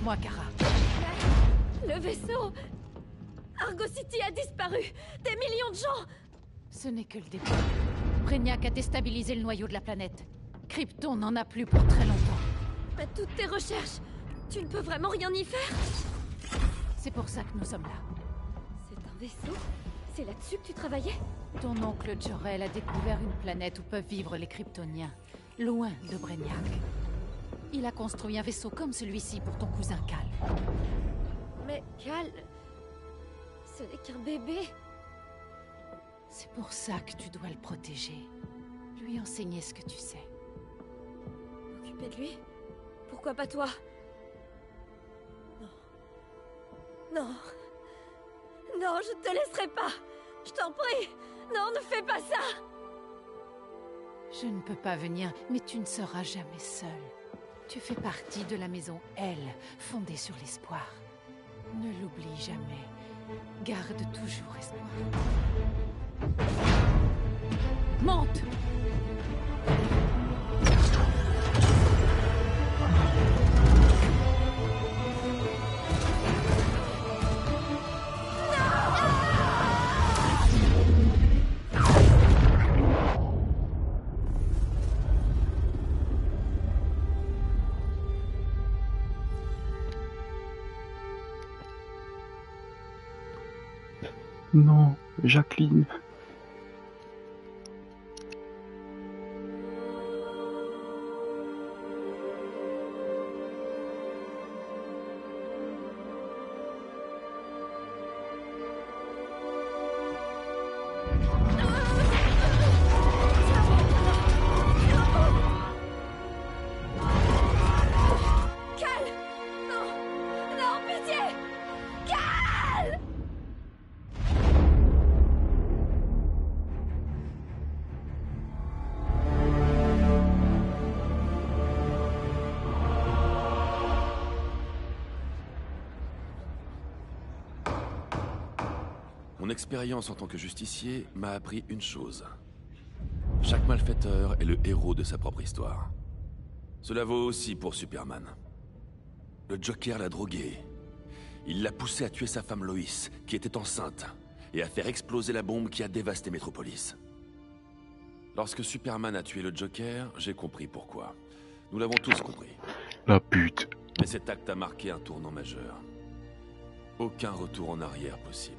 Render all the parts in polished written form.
Écoute-moi, Kara. Le vaisseau... Argo City a disparu. Des millions de gens. Ce n'est que le début. Brainiac a déstabilisé le noyau de la planète. Krypton n'en a plus pour très longtemps. Mais toutes tes recherches, tu ne peux vraiment rien y faire. C'est pour ça que nous sommes là. C'est un vaisseau? C'est là-dessus que tu travaillais? Ton oncle Jor-El a découvert une planète où peuvent vivre les Kryptoniens, loin de Brainiac. Il a construit un vaisseau comme celui-ci pour ton cousin Cal. Mais Cal... ce n'est qu'un bébé. C'est pour ça que tu dois le protéger. Lui enseigner ce que tu sais. M'occuper de lui? Pourquoi pas toi? Non. Non. Non, je ne te laisserai pas. Je t'en prie. Non, ne fais pas ça. Je ne peux pas venir, mais tu ne seras jamais seul. Tu fais partie de la maison L, fondée sur l'espoir. Ne l'oublie jamais. Garde toujours espoir. Monte! Non, Jacqueline. Cal! Non! Non, pitié! Cal! Mon expérience en tant que justicier m'a appris une chose. Chaque malfaiteur est le héros de sa propre histoire. Cela vaut aussi pour Superman. Le Joker l'a drogué. Il l'a poussé à tuer sa femme Lois, qui était enceinte, et à faire exploser la bombe qui a dévasté Metropolis. Lorsque Superman a tué le Joker, j'ai compris pourquoi. Nous l'avons tous compris. La pute. Mais cet acte a marqué un tournant majeur. Aucun retour en arrière possible.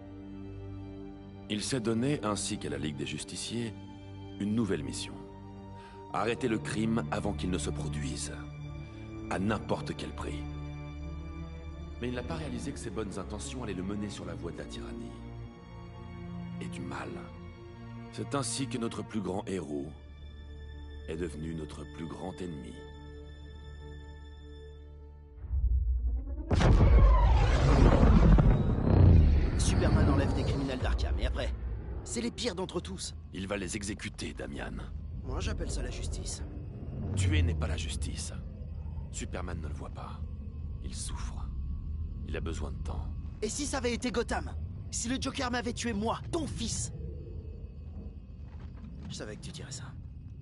Il s'est donné, ainsi qu'à la Ligue des Justiciers, une nouvelle mission. Arrêter le crime avant qu'il ne se produise. À n'importe quel prix. Mais il n'a pas réalisé que ses bonnes intentions allaient le mener sur la voie de la tyrannie. Et du mal. C'est ainsi que notre plus grand héros est devenu notre plus grand ennemi. Superman enlève des criminels d'Arkham, et après? C'est les pires d'entre tous. Il va les exécuter, Damian. Moi, j'appelle ça la justice. Tuer n'est pas la justice. Superman ne le voit pas. Il souffre. Il a besoin de temps. Et si ça avait été Gotham? Si le Joker m'avait tué moi, ton fils? Je savais que tu dirais ça.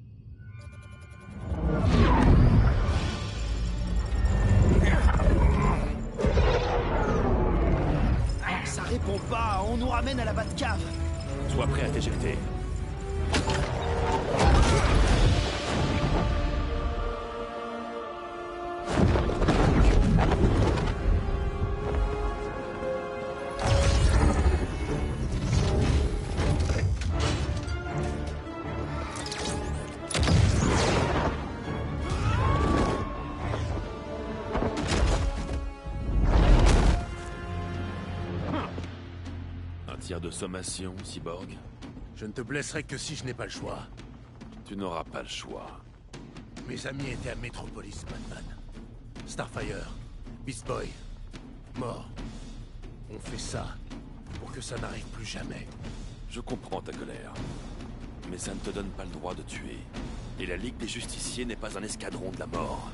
Ça répond pas, on nous ramène à la Batcave. Sois prêt à t'éjecter. De sommation, Cyborg. Je ne te blesserai que si je n'ai pas le choix. Tu n'auras pas le choix. Mes amis étaient à Metropolis, Batman. Starfire, Beast Boy, mort. On fait ça pour que ça n'arrive plus jamais. Je comprends ta colère. Mais ça ne te donne pas le droit de tuer. Et la Ligue des Justiciers n'est pas un escadron de la mort.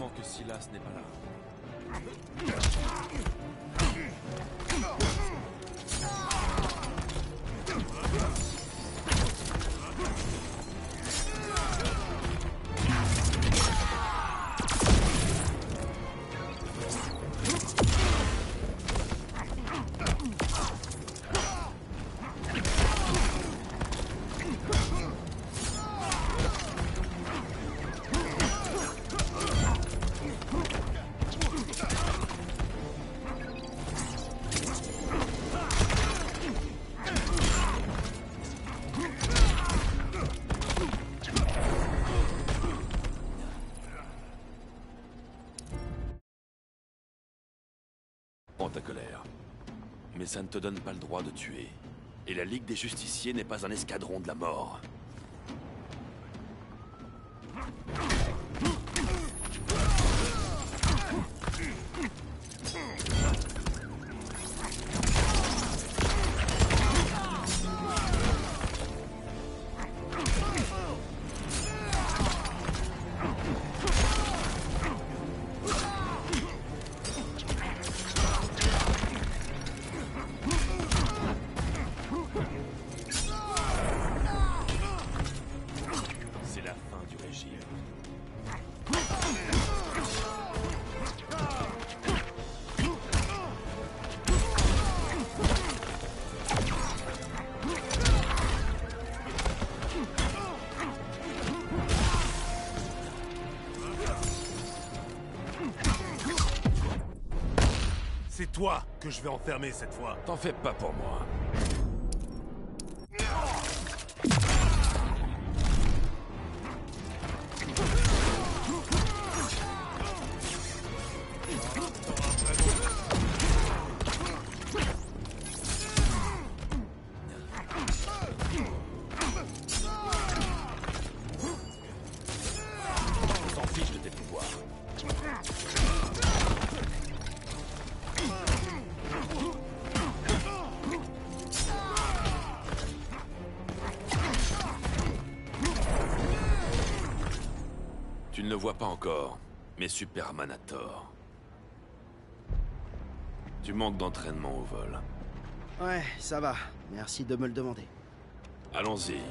pendant que Silas n'est pas là. Prends ta colère. Mais ça ne te donne pas le droit de tuer. Et la Ligue des Justiciers n'est pas un escadron de la mort. C'est la fin du régime. C'est toi que je vais enfermer cette fois. T'en fais pas pour moi. On s'en fiche de tes pouvoirs. Tu ne le vois pas encore, mais Superman a tort. Tu manques d'entraînement au vol. Ouais, ça va. Merci de me le demander. Allons-y.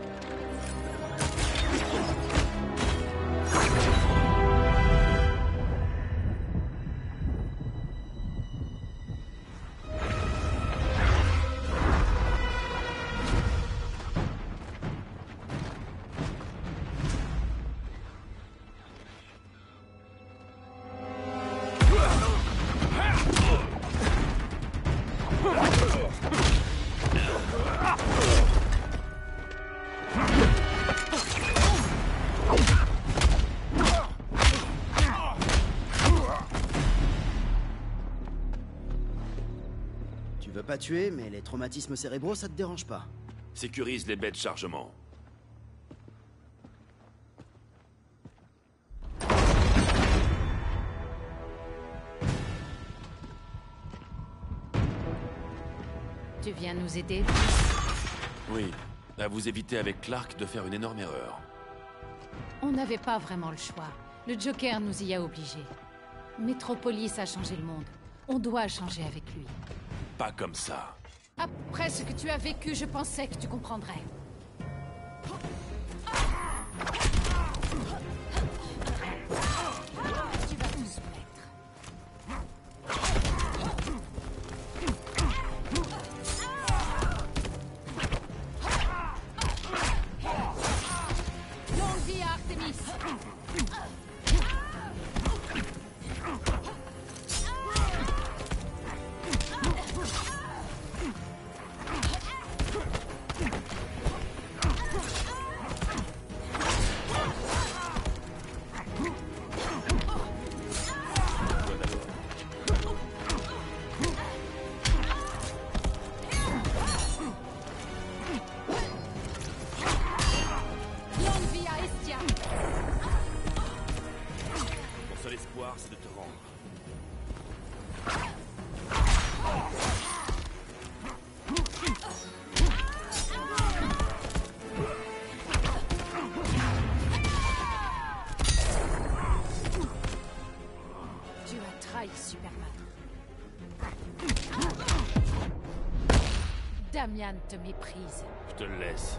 Tu veux pas tuer, mais les traumatismes cérébraux, ça te dérange pas. Sécurise les baies de chargement. Tu viens nous aider? Oui, à vous éviter avec Clark de faire une énorme erreur. On n'avait pas vraiment le choix. Le Joker nous y a obligés. Metropolis a changé le monde. On doit changer avec lui. Pas comme ça. Après ce que tu as vécu, je pensais que tu comprendrais. Tu vas te soumettre. Longue vie à Artemis. Damian te méprise. Je te le laisse.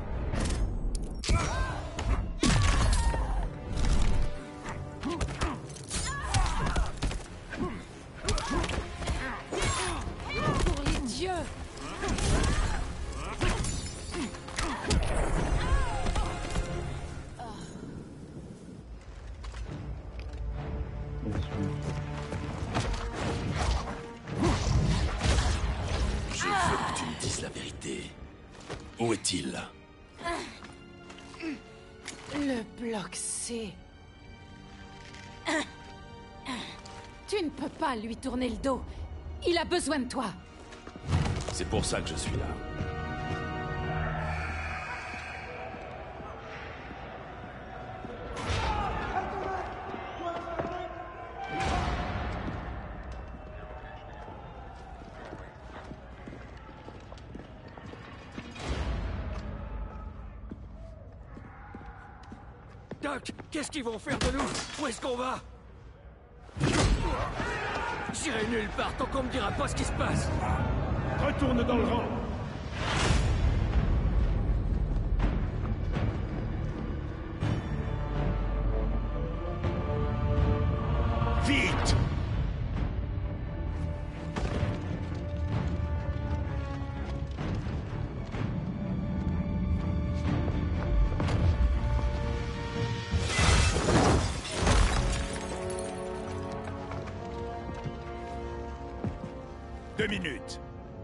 Pour les dieux! Je veux que tu me dises la vérité. Où est-il? Le bloc C. Tu ne peux pas lui tourner le dos. Il a besoin de toi. C'est pour ça que je suis là. Doc, qu'est-ce qu'ils vont faire de nous? Où est-ce qu'on va? J'irai nulle part tant qu'on me dira pas ce qui se passe. Retourne dans le rang. Vite! Deux minutes.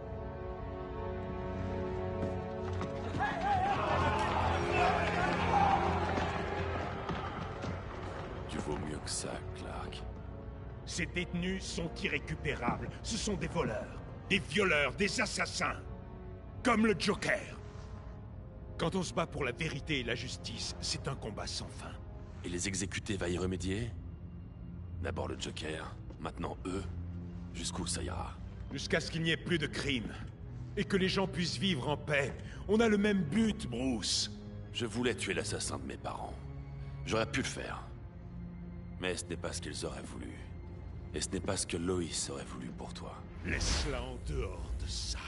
Tu vaux mieux que ça, Clark. Ces détenus sont irrécupérables. Ce sont des voleurs, des violeurs, des assassins. Comme le Joker. Quand on se bat pour la vérité et la justice, c'est un combat sans fin. Et les exécutés va y remédier? D'abord le Joker, maintenant eux. Jusqu'où ça ira? Jusqu'à ce qu'il n'y ait plus de crimes. Et que les gens puissent vivre en paix. On a le même but, Bruce. Je voulais tuer l'assassin de mes parents. J'aurais pu le faire. Mais ce n'est pas ce qu'ils auraient voulu. Et ce n'est pas ce que Loïs aurait voulu pour toi. Laisse-la en dehors de ça.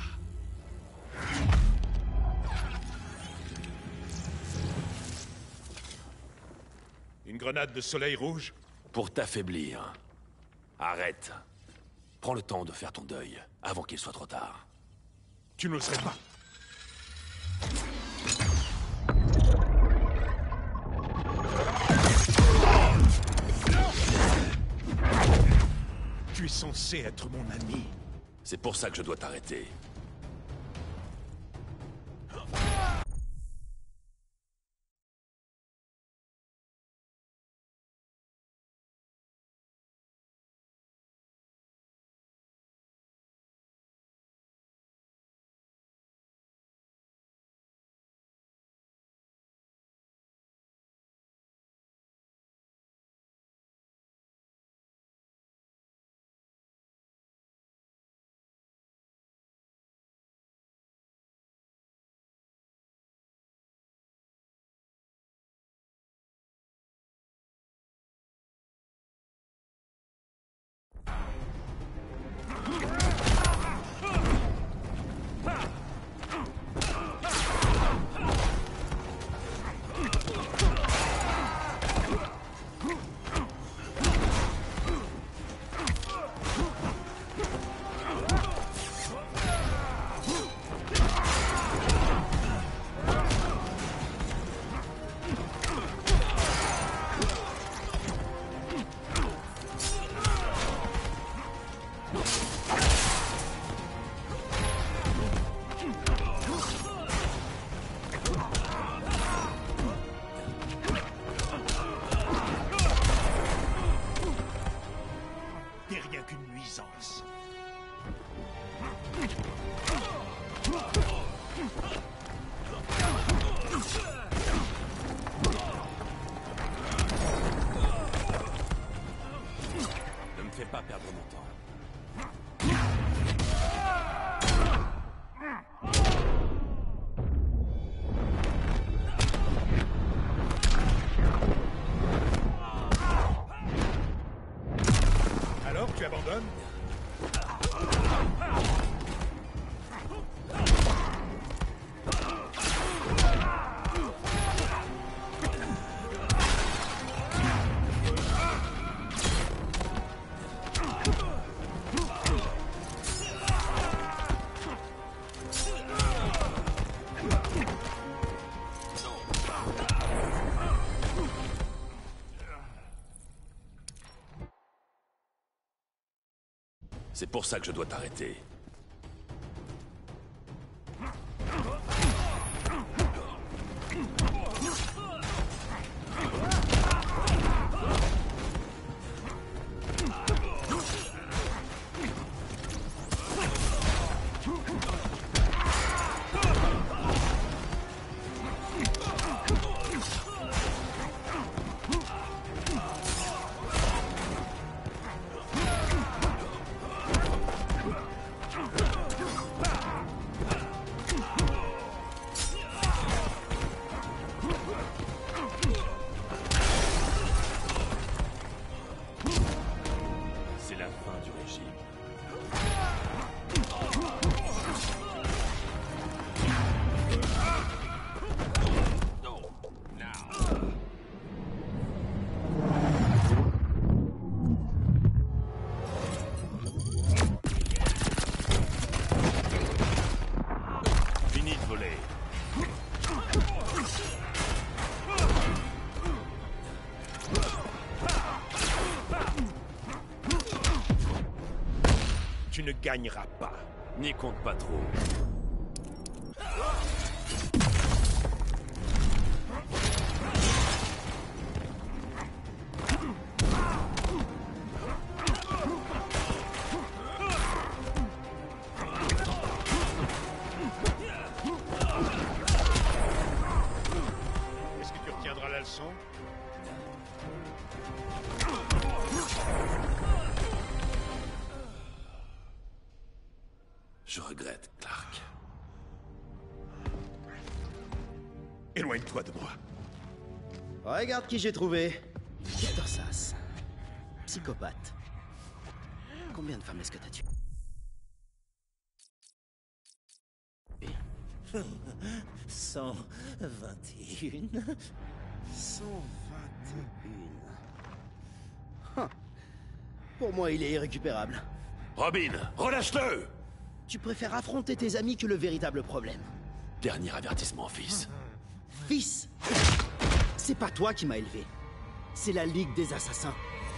Une grenade de soleil rouge? Pour t'affaiblir. Arrête. Prends le temps de faire ton deuil, avant qu'il soit trop tard. Tu n'oserais pas. Tu es censé être mon ami. C'est pour ça que je dois t'arrêter. Tu abandonnes? C'est pour ça que je dois t'arrêter. Tu ne gagneras pas. N'y compte pas trop. Est-ce que tu retiendras la leçon? Je regrette, Clark. Éloigne-toi de moi. Regarde qui j'ai trouvé. Victor Sass. Psychopathe. Combien de femmes est-ce que t'as tué? 121. 121. Pour moi, il est irrécupérable. Robin, relâche-le! Tu préfères affronter tes amis que le véritable problème. Dernier avertissement, fils. Fils! C'est pas toi qui m'as élevé. C'est la Ligue des Assassins.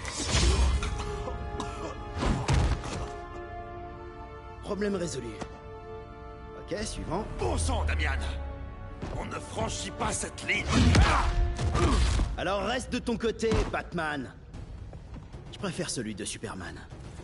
Problème résolu. Ok, suivant. Bon sang, Damian! On ne franchit pas cette ligne! Alors reste de ton côté, Batman. Je préfère celui de Superman.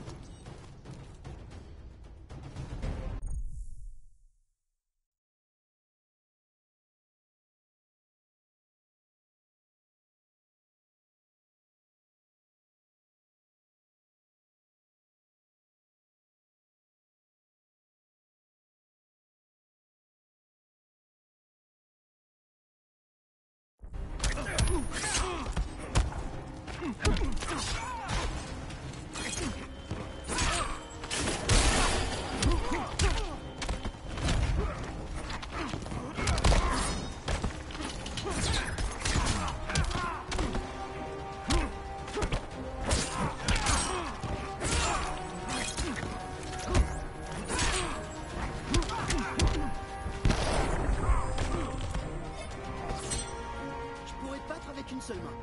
Une seule main.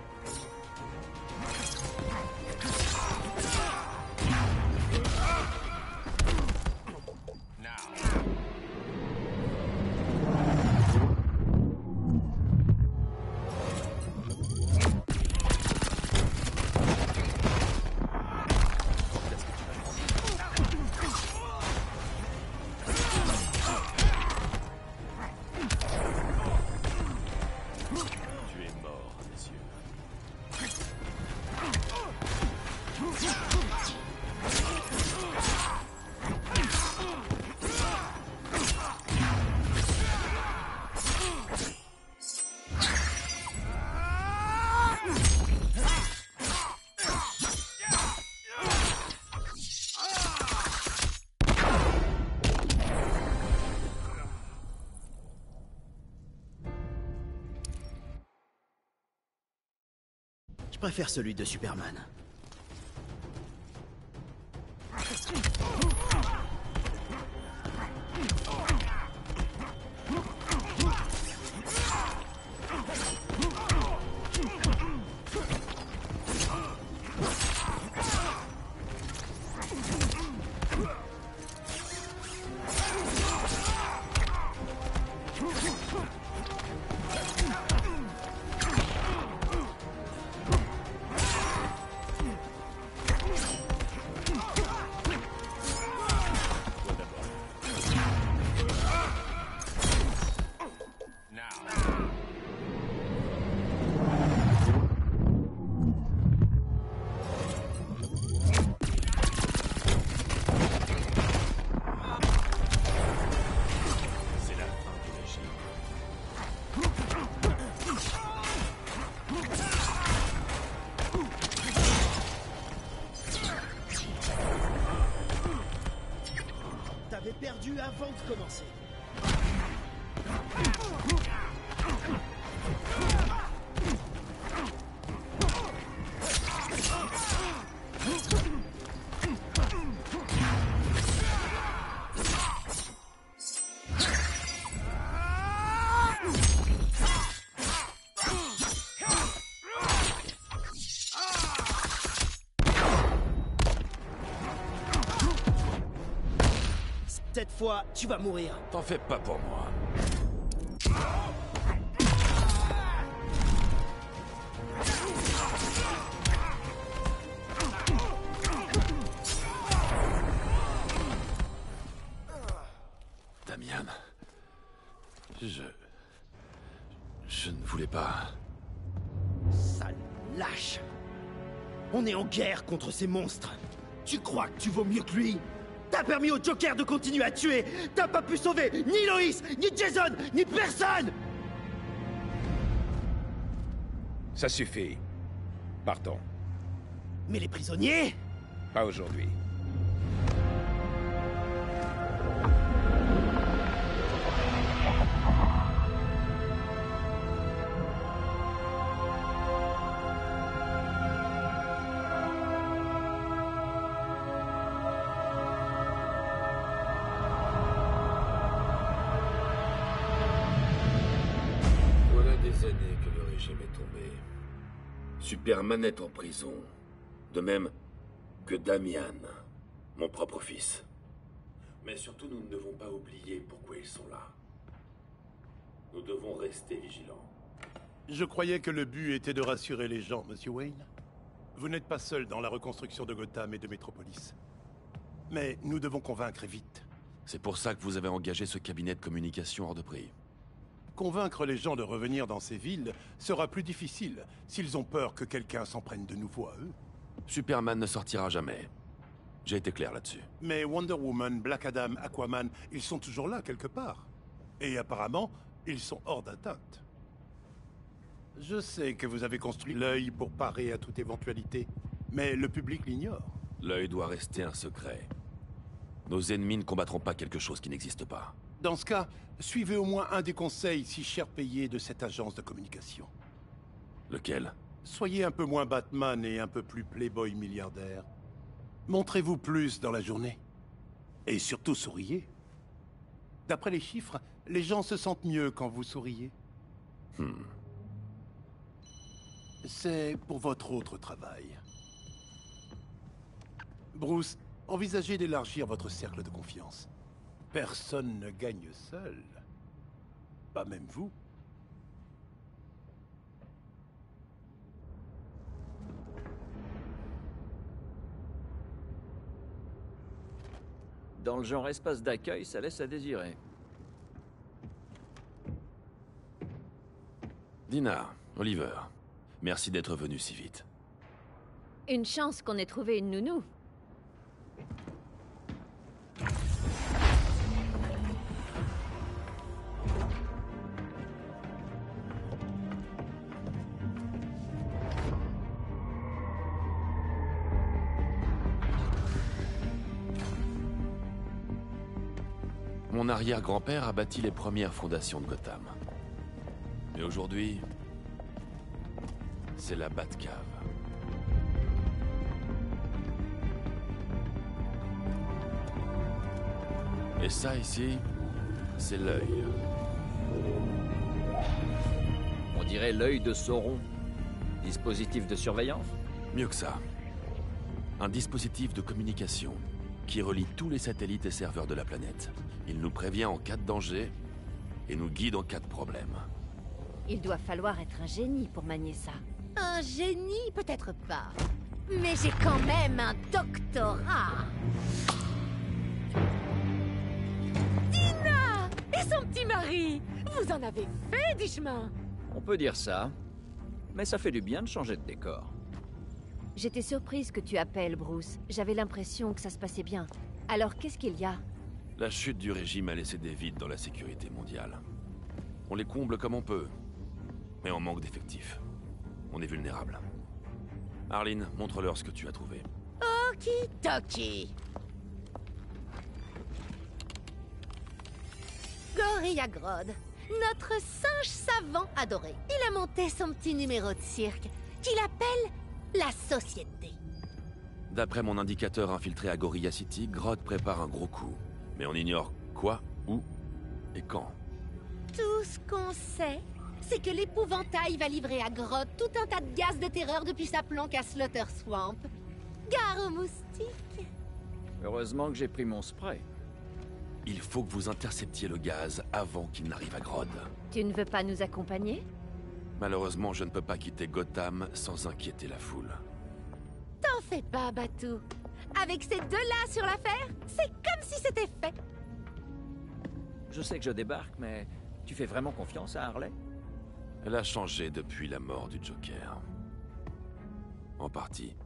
Je préfère celui de Superman. T'avais perdu avant de commencer. Cette fois, tu vas mourir. T'en fais pas pour moi. Damian. Je ne voulais pas... Sale lâche. On est en guerre contre ces monstres. Tu crois que tu vaux mieux que lui? T'as permis au Joker de continuer à tuer. T'as pas pu sauver ni Loïs, ni Jason, ni personne. Ça suffit. Partons. Mais les prisonniers? Pas aujourd'hui. Superman est en prison. De même que Damian, mon propre fils. Mais surtout, nous ne devons pas oublier pourquoi ils sont là. Nous devons rester vigilants. Je croyais que le but était de rassurer les gens, Monsieur Wayne. Vous n'êtes pas seul dans la reconstruction de Gotham et de Metropolis. Mais nous devons convaincre vite. C'est pour ça que vous avez engagé ce cabinet de communication hors de prix. Convaincre les gens de revenir dans ces villes sera plus difficile s'ils ont peur que quelqu'un s'en prenne de nouveau à eux. Superman ne sortira jamais. J'ai été clair là-dessus. Mais Wonder Woman, Black Adam, Aquaman, ils sont toujours là quelque part. Et apparemment, ils sont hors d'atteinte. Je sais que vous avez construit l'œil pour parer à toute éventualité, mais le public l'ignore. L'œil doit rester un secret. Nos ennemis ne combattront pas quelque chose qui n'existe pas. Dans ce cas, suivez au moins un des conseils si cher payés de cette agence de communication. Lequel? Soyez un peu moins Batman et un peu plus playboy milliardaire. Montrez-vous plus dans la journée. Et surtout souriez. D'après les chiffres, les gens se sentent mieux quand vous souriez. C'est pour votre autre travail. Bruce, envisagez d'élargir votre cercle de confiance. Personne ne gagne seul. Pas même vous. Dans le genre espace d'accueil, ça laisse à désirer. Dina, Oliver, merci d'être venu si vite. Une chance qu'on ait trouvé une nounou. Mon arrière-grand-père a bâti les premières fondations de Gotham. Mais aujourd'hui, c'est la Batcave. Et ça ici, c'est l'œil. On dirait l'œil de Sauron. Dispositif de surveillance? Mieux que ça. Un dispositif de communication qui relie tous les satellites et serveurs de la planète. Il nous prévient en cas de danger et nous guide en cas de problème. Il doit falloir être un génie pour manier ça. Un génie, peut-être pas. Mais j'ai quand même un doctorat. Tina! Et son petit mari! Vous en avez fait du chemin! On peut dire ça. Mais ça fait du bien de changer de décor. J'étais surprise que tu appelles, Bruce. J'avais l'impression que ça se passait bien. Alors qu'est-ce qu'il y a? La chute du régime a laissé des vides dans la sécurité mondiale. On les comble comme on peut, mais on manque d'effectifs. On est vulnérable. Arline, montre-leur ce que tu as trouvé. Okidoki. Gorilla Grodd, notre singe savant adoré. Il a monté son petit numéro de cirque, qu'il appelle la Société. D'après mon indicateur infiltré à Gorilla City, Grodd prépare un gros coup. Mais on ignore quoi, où et quand. Tout ce qu'on sait, c'est que l'épouvantail va livrer à Grodd tout un tas de gaz de terreur depuis sa planque à Slaughter Swamp. Gare aux moustiques. Heureusement que j'ai pris mon spray. Il faut que vous interceptiez le gaz avant qu'il n'arrive à Grodd. Tu ne veux pas nous accompagner? Malheureusement, je ne peux pas quitter Gotham sans inquiéter la foule. T'en fais pas, Batou. Avec ces deux-là sur l'affaire, c'est comme si c'était fait. Je sais que je débarque, mais tu fais vraiment confiance à Harley? Elle a changé depuis la mort du Joker. En partie.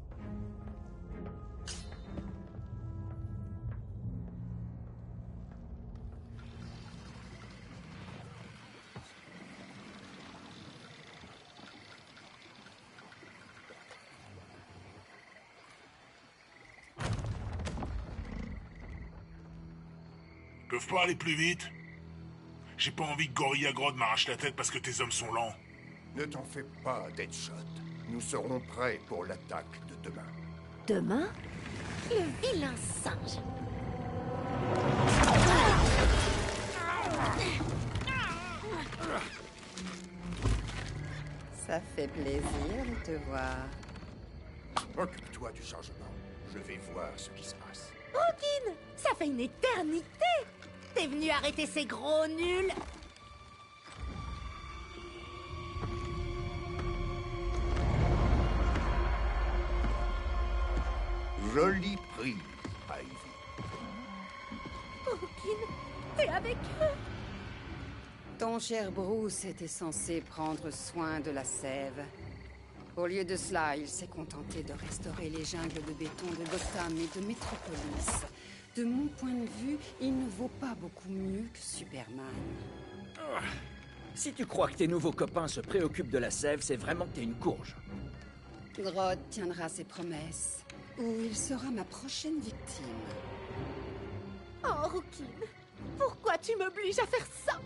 Peuvent pas aller plus vite? J'ai pas envie que Gorilla Grodd m'arrache la tête parce que tes hommes sont lents. Ne t'en fais pas, Deadshot. Nous serons prêts pour l'attaque de demain. Demain? Le vilain singe. Ça fait plaisir de te voir. Occupe-toi du changement. Je vais voir ce qui se passe. Rookin, ça fait une éternité. T'es venu arrêter ces gros nuls. Jolie prise, Ivy. Rookin, t'es avec eux. Ton cher Bruce était censé prendre soin de la sève. Au lieu de cela, il s'est contenté de restaurer les jungles de béton de Gotham et de Metropolis. De mon point de vue, il ne vaut pas beaucoup mieux que Superman. Si tu crois que tes nouveaux copains se préoccupent de la sève, c'est vraiment que t'es une courge. Grodd tiendra ses promesses, ou il sera ma prochaine victime. Oh, Rookin, pourquoi tu m'obliges à faire ça?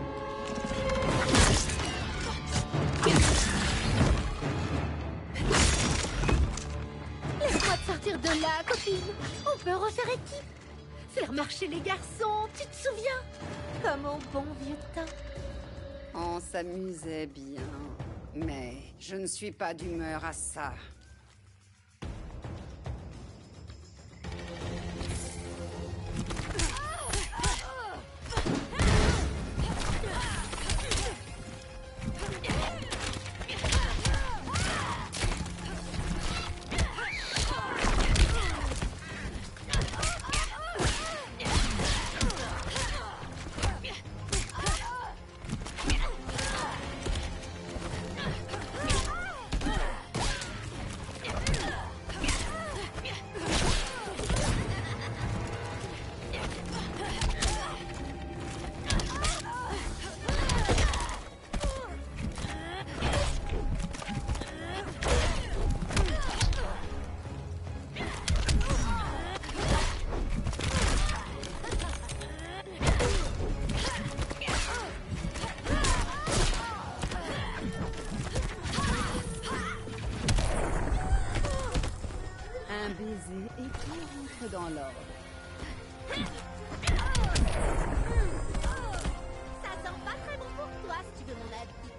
Laisse-moi te sortir de là, copine. On peut refaire équipe. Faire marcher les garçons, tu te souviens? Comme au bon vieux temps. On s'amusait bien, mais je ne suis pas d'humeur à ça. Un baiser et tout rentre dans l'ordre. Ça sent pas très bon pour toi, si tu veux mon avis.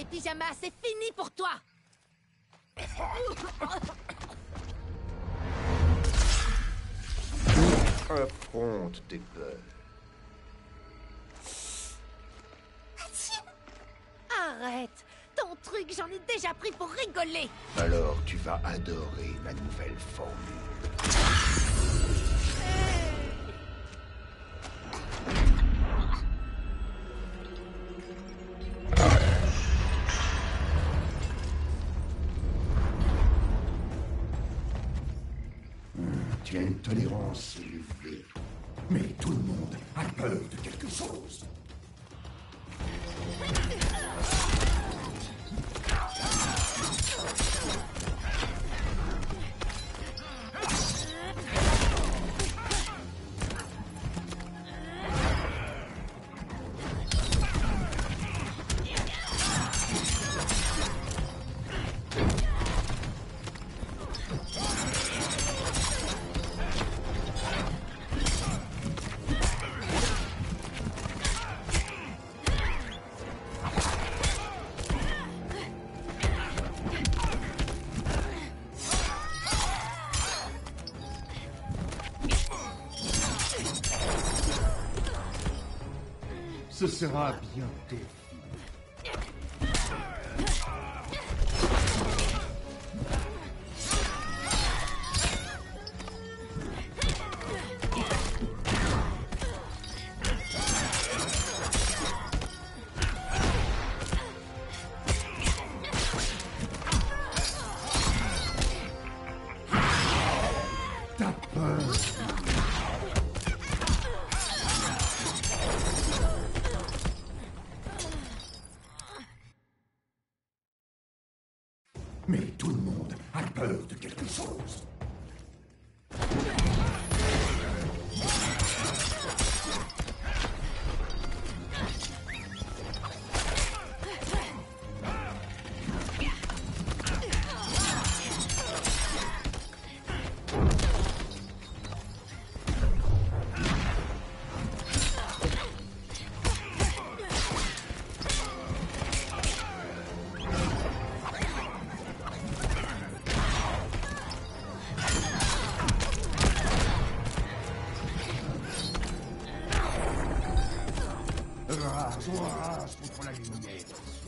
les pyjamas, c'est fini pour toi. Affronte tes peurs. Arrête. Ton truc, j'en ai déjà pris pour rigoler. Alors tu vas adorer ma nouvelle formule. Tu as une tolérance élevée. Mais tout le monde a peur de quelque chose. Ce sera bientôt. T'as peur. Mais tout le monde a peur de quelque chose. Rage contre la lumière.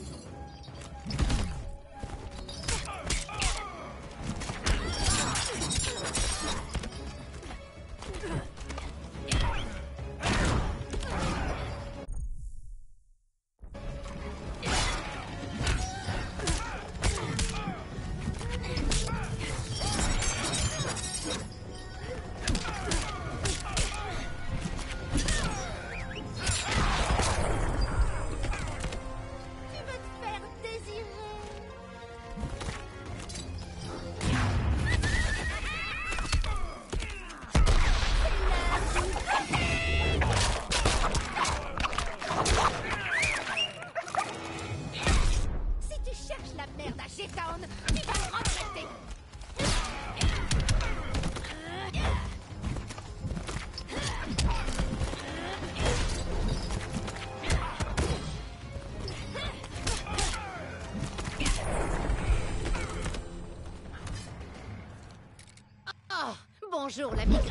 Bonjour, la migraine.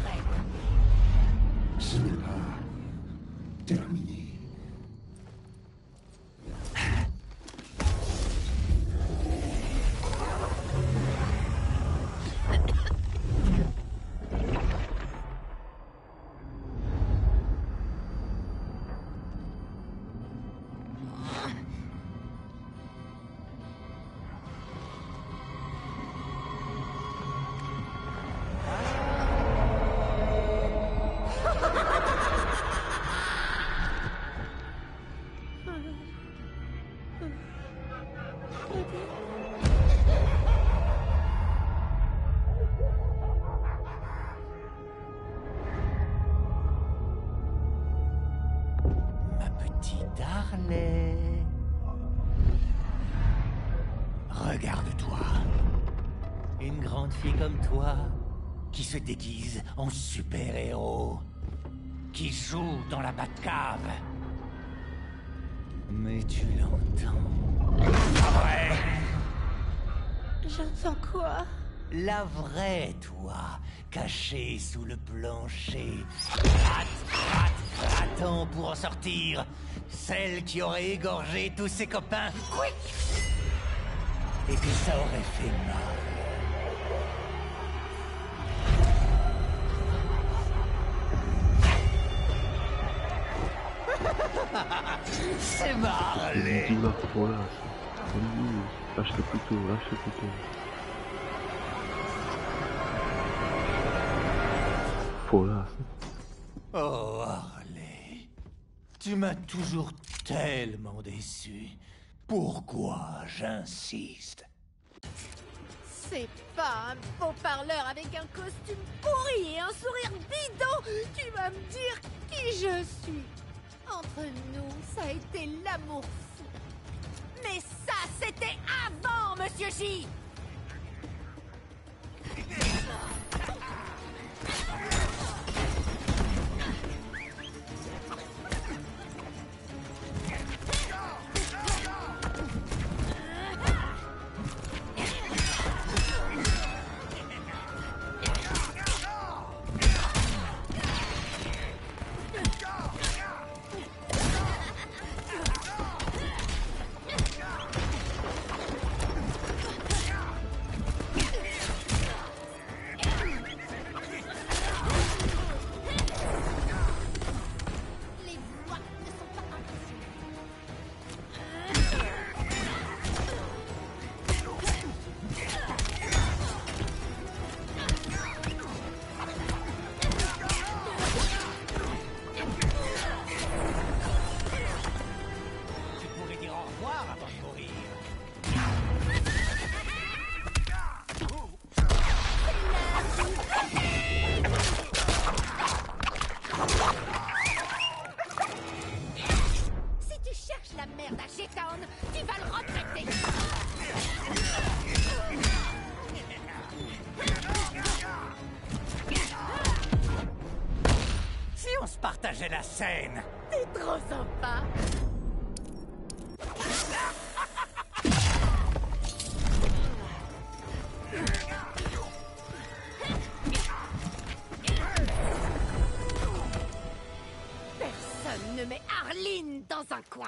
Ce n'est pas terminé. Regarde-toi. Une grande fille comme toi, qui se déguise en super-héros, qui joue dans la Batcave. Mais tu l'entends. J'entends quoi? La vraie toi, cachée sous le plancher. Attends pour en sortir. Celle qui aurait égorgé tous ses copains. Quick! Et que ça aurait fait mal. C'est Marley. Dis-moi, voilà. Lâche le couteau, lâche le couteau. Voilà. Oh, Harley. Tu m'as toujours tellement déçu. Pourquoi j'insiste? C'est pas un beau parleur avec un costume pourri et un sourire bidon qui va me dire qui je suis. Entre nous, ça a été l'amour fou. Mais ça, c'était avant, Monsieur J. Partager la scène. T'es trop sympa. Personne ne met Arline dans un coin.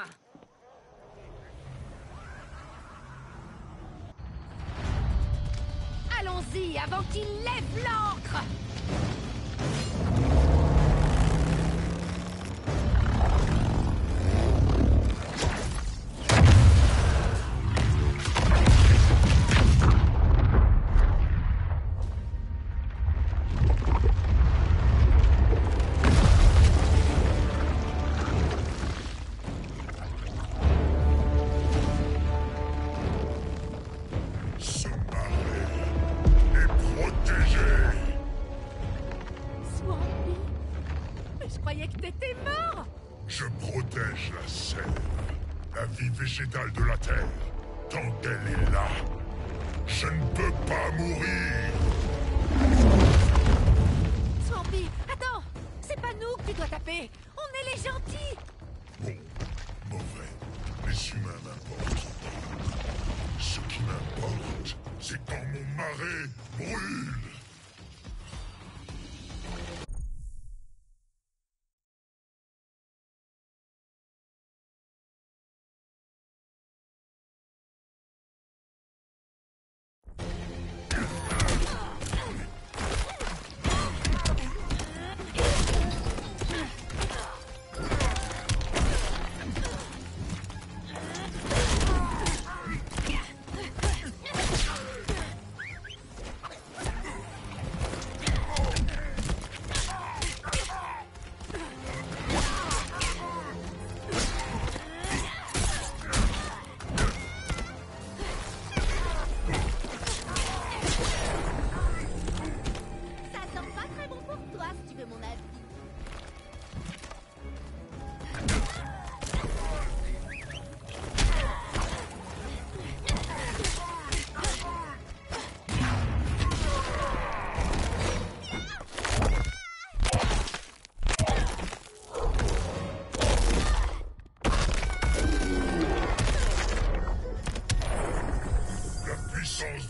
Allons-y avant qu'il lève l'ancre. Végétale de la Terre. Tant qu'elle est là, je ne peux pas mourir. Swampy, attends! C'est pas nous que tu dois taper! On est les gentils! Bon, mauvais. Les humains m'importent. Ce qui m'importe, c'est quand mon marais brûle.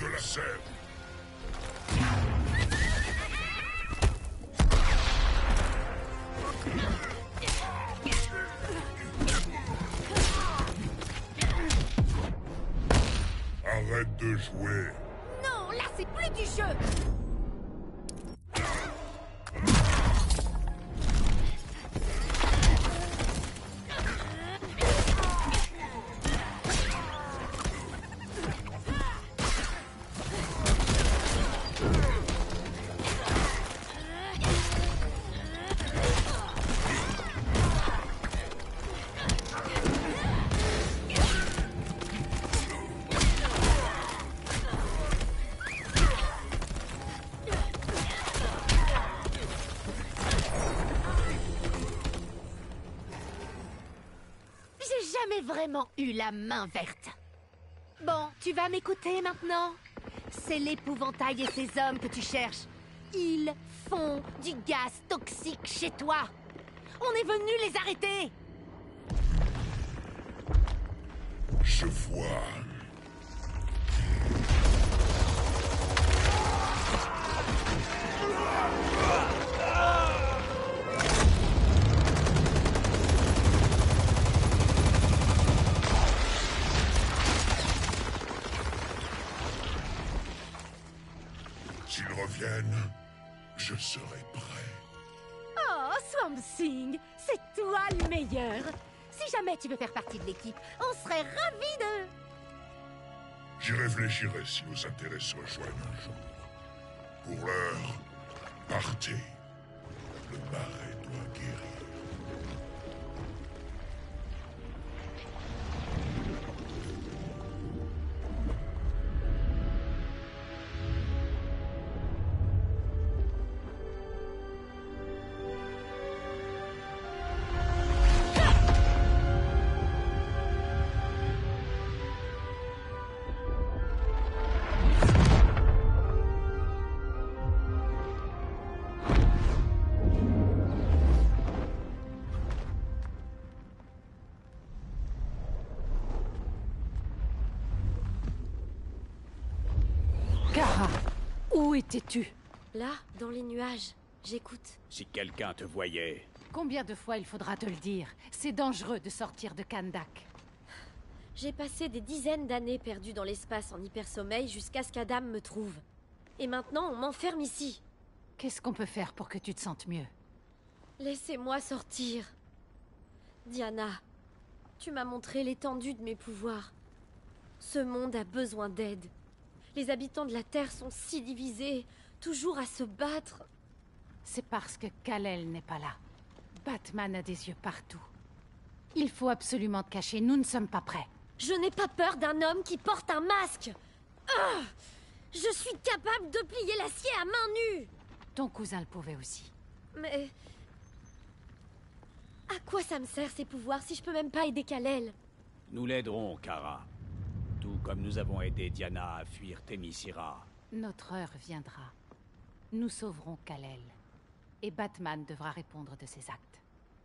de la sève. Arrête de jouer. Non, là c'est plus du jeu. Vraiment eu la main verte. Bon, tu vas m'écouter maintenant? C'est l'épouvantail et ses hommes que tu cherches. Ils font du gaz toxique chez toi. On est venu les arrêter. Je vois. S'ils reviennent, je serai prêt. Oh, Swamp Thing, c'est toi le meilleur. Si jamais tu veux faire partie de l'équipe, on serait ravis de... J'y réfléchirai si nos intérêts se rejoignent un jour. Pour l'heure, partez. Le marais doit guérir. Kara, où étais-tu? Là, dans les nuages. J'écoute. Si quelqu'un te voyait... Combien de fois il faudra te le dire? C'est dangereux de sortir de Kandak. J'ai passé des dizaines d'années perdues dans l'espace en hypersommeil jusqu'à ce qu'Adam me trouve. Et maintenant, on m'enferme ici. Qu'est-ce qu'on peut faire pour que tu te sentes mieux? Laissez-moi sortir. Diana, tu m'as montré l'étendue de mes pouvoirs. Ce monde a besoin d'aide. Les habitants de la Terre sont si divisés, toujours à se battre. C'est parce que Kal-El n'est pas là. Batman a des yeux partout. Il faut absolument te cacher, nous ne sommes pas prêts. Je n'ai pas peur d'un homme qui porte un masque. Ah! Je suis capable de plier l'acier à main nue. Ton cousin le pouvait aussi. Mais... à quoi ça me sert ces pouvoirs si je peux même pas aider Kal-El? Nous l'aiderons, Kara. Tout comme nous avons aidé Diana à fuir Themyscira. Notre heure viendra. Nous sauverons Kal-El. Et Batman devra répondre de ses actes.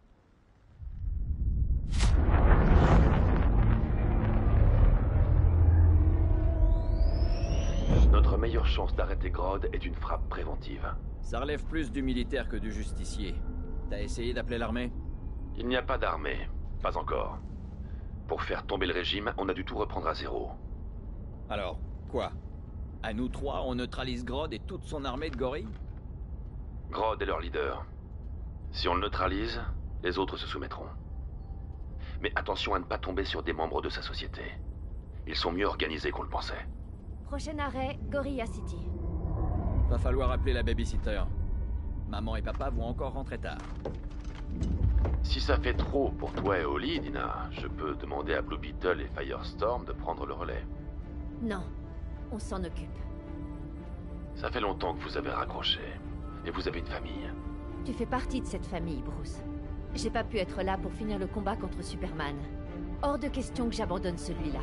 Notre meilleure chance d'arrêter Grodd est une frappe préventive. Ça relève plus du militaire que du justicier. T'as essayé d'appeler l'armée? Il n'y a pas d'armée. Pas encore. Pour faire tomber le régime, on a dû tout reprendre à zéro. Alors, quoi? À nous trois, on neutralise Grodd et toute son armée de gorilles? Grodd est leur leader. Si on le neutralise, les autres se soumettront. Mais attention à ne pas tomber sur des membres de sa société. Ils sont mieux organisés qu'on le pensait. Prochain arrêt, Gorilla City. Va falloir appeler la babysitter. Maman et papa vont encore rentrer tard. Si ça fait trop pour toi et Holly, Dina, je peux demander à Blue Beetle et Firestorm de prendre le relais. Non, on s'en occupe. Ça fait longtemps que vous avez raccroché. Et vous avez une famille. Tu fais partie de cette famille, Bruce. J'ai pas pu être là pour finir le combat contre Superman. Hors de question que j'abandonne celui-là.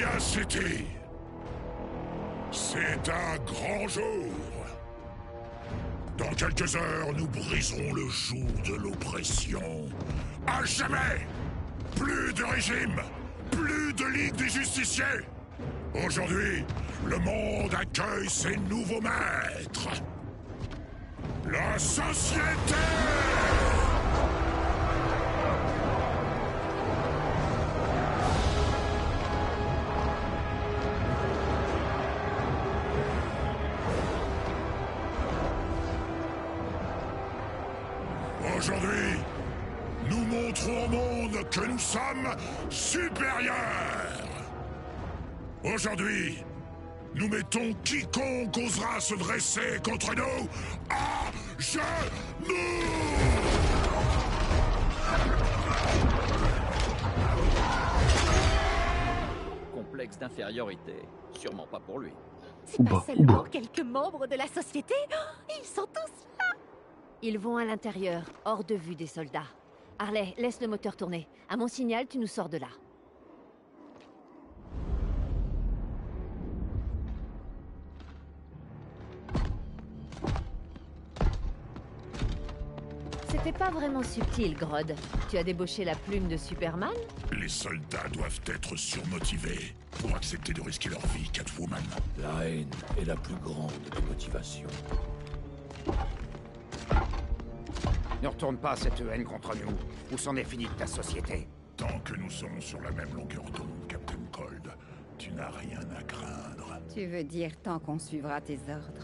Gaia City. C'est un grand jour. Dans quelques heures, nous briserons le joug de l'oppression. À jamais! Plus de régime! Plus de Ligue des Justiciers! Aujourd'hui, le monde accueille ses nouveaux maîtres. La société! Aujourd'hui, nous montrons au monde que nous sommes supérieurs. Aujourd'hui, nous mettons quiconque osera se dresser contre nous à genoux. Complexe d'infériorité. Sûrement pas pour lui. C'est pas seulement quelques membres de la société. Ils sont tous là. Ils vont à l'intérieur, hors de vue des soldats. Harley, laisse le moteur tourner. À mon signal, tu nous sors de là. C'était pas vraiment subtil, Grodd. Tu as débauché la plume de Superman? Les soldats doivent être surmotivés pour accepter de risquer leur vie, Catwoman. La haine est la plus grande des motivations. Ne retourne pas cette haine contre nous, ou c'en est fini de ta société. Tant que nous serons sur la même longueur d'onde, Captain Cold, tu n'as rien à craindre. Tu veux dire tant qu'on suivra tes ordres?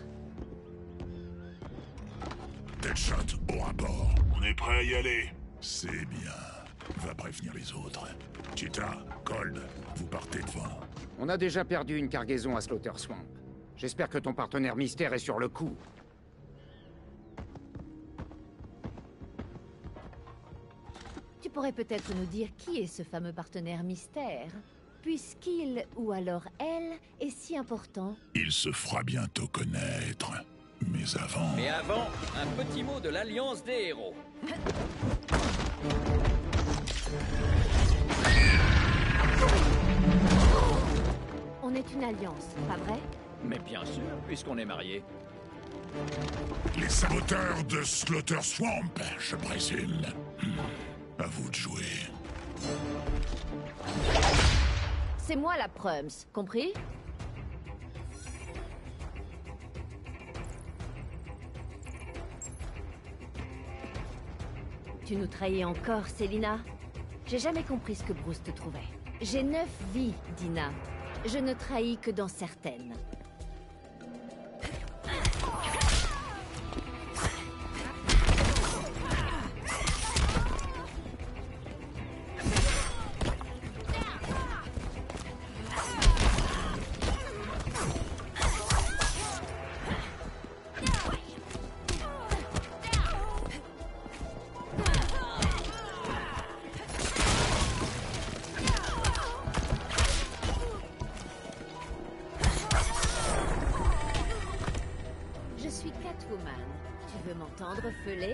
Deadshot au rapport. On est prêt à y aller. C'est bien. Va prévenir les autres. Cheetah, Cold, vous partez devant. On a déjà perdu une cargaison à Slaughter Swamp. J'espère que ton partenaire Mystère est sur le coup. Tu pourrais peut-être nous dire qui est ce fameux partenaire Mystère, puisqu'il, ou alors elle, est si important. Il se fera bientôt connaître. Mais avant, un petit mot de l'Alliance des héros. On est une alliance, pas vrai? Mais bien sûr, puisqu'on est mariés. Les saboteurs de Slaughter Swamp, je présume. À vous de jouer. C'est moi la Prums, compris? Tu nous trahis encore, Selina? J'ai jamais compris ce que Bruce te trouvait. J'ai 9 vies, Dina. Je ne trahis que dans certaines. Tu veux m'entendre feuler?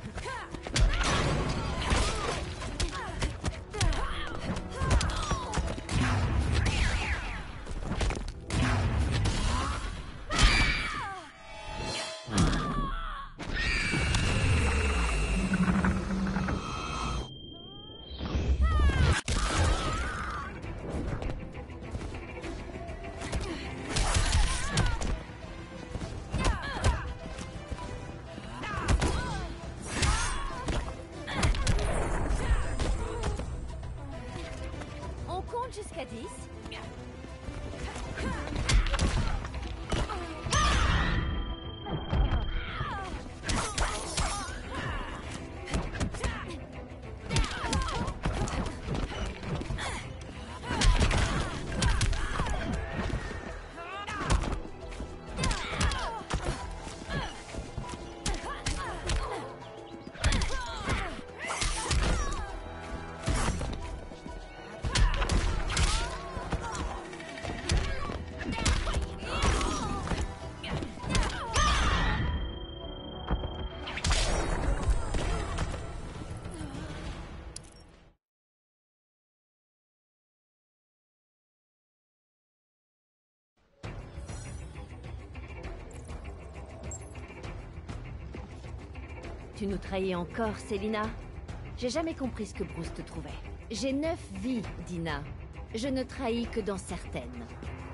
Jusqu'à 10. Tu nous trahis encore, Célina? J'ai jamais compris ce que Bruce te trouvait. J'ai 9 vies, Dina. Je ne trahis que dans certaines.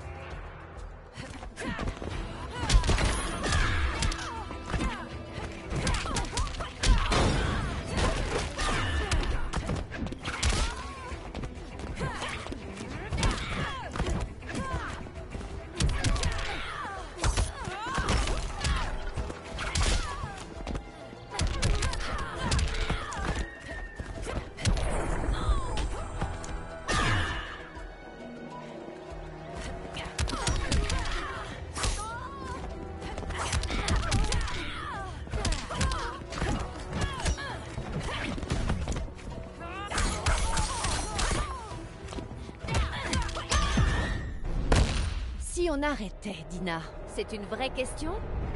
Si on arrêtait, Dina, c'est une vraie question?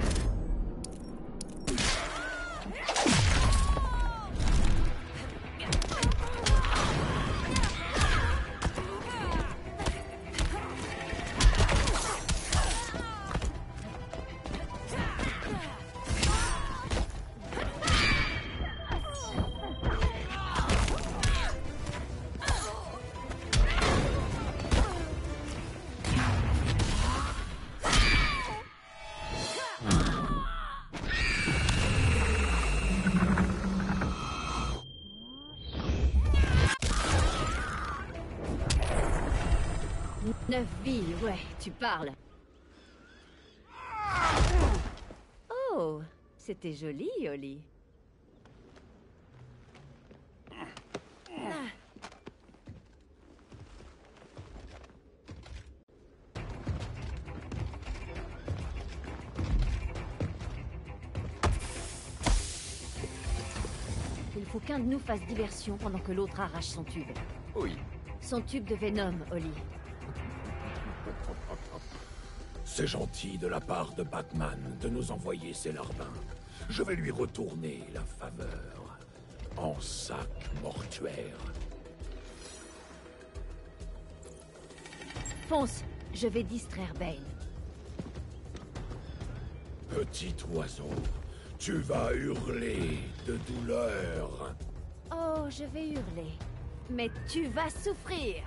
Neuf vies, ouais, tu parles. Oh, c'était joli, Oli. Il faut qu'un de nous fasse diversion pendant que l'autre arrache son tube. Oui. Son tube de Venom, Oli. C'est gentil de la part de Batman de nous envoyer ses larbins. Je vais lui retourner la faveur en sac mortuaire. Fonce, je vais distraire Bane. Petit oiseau, tu vas hurler de douleur. Oh, je vais hurler. Mais tu vas souffrir.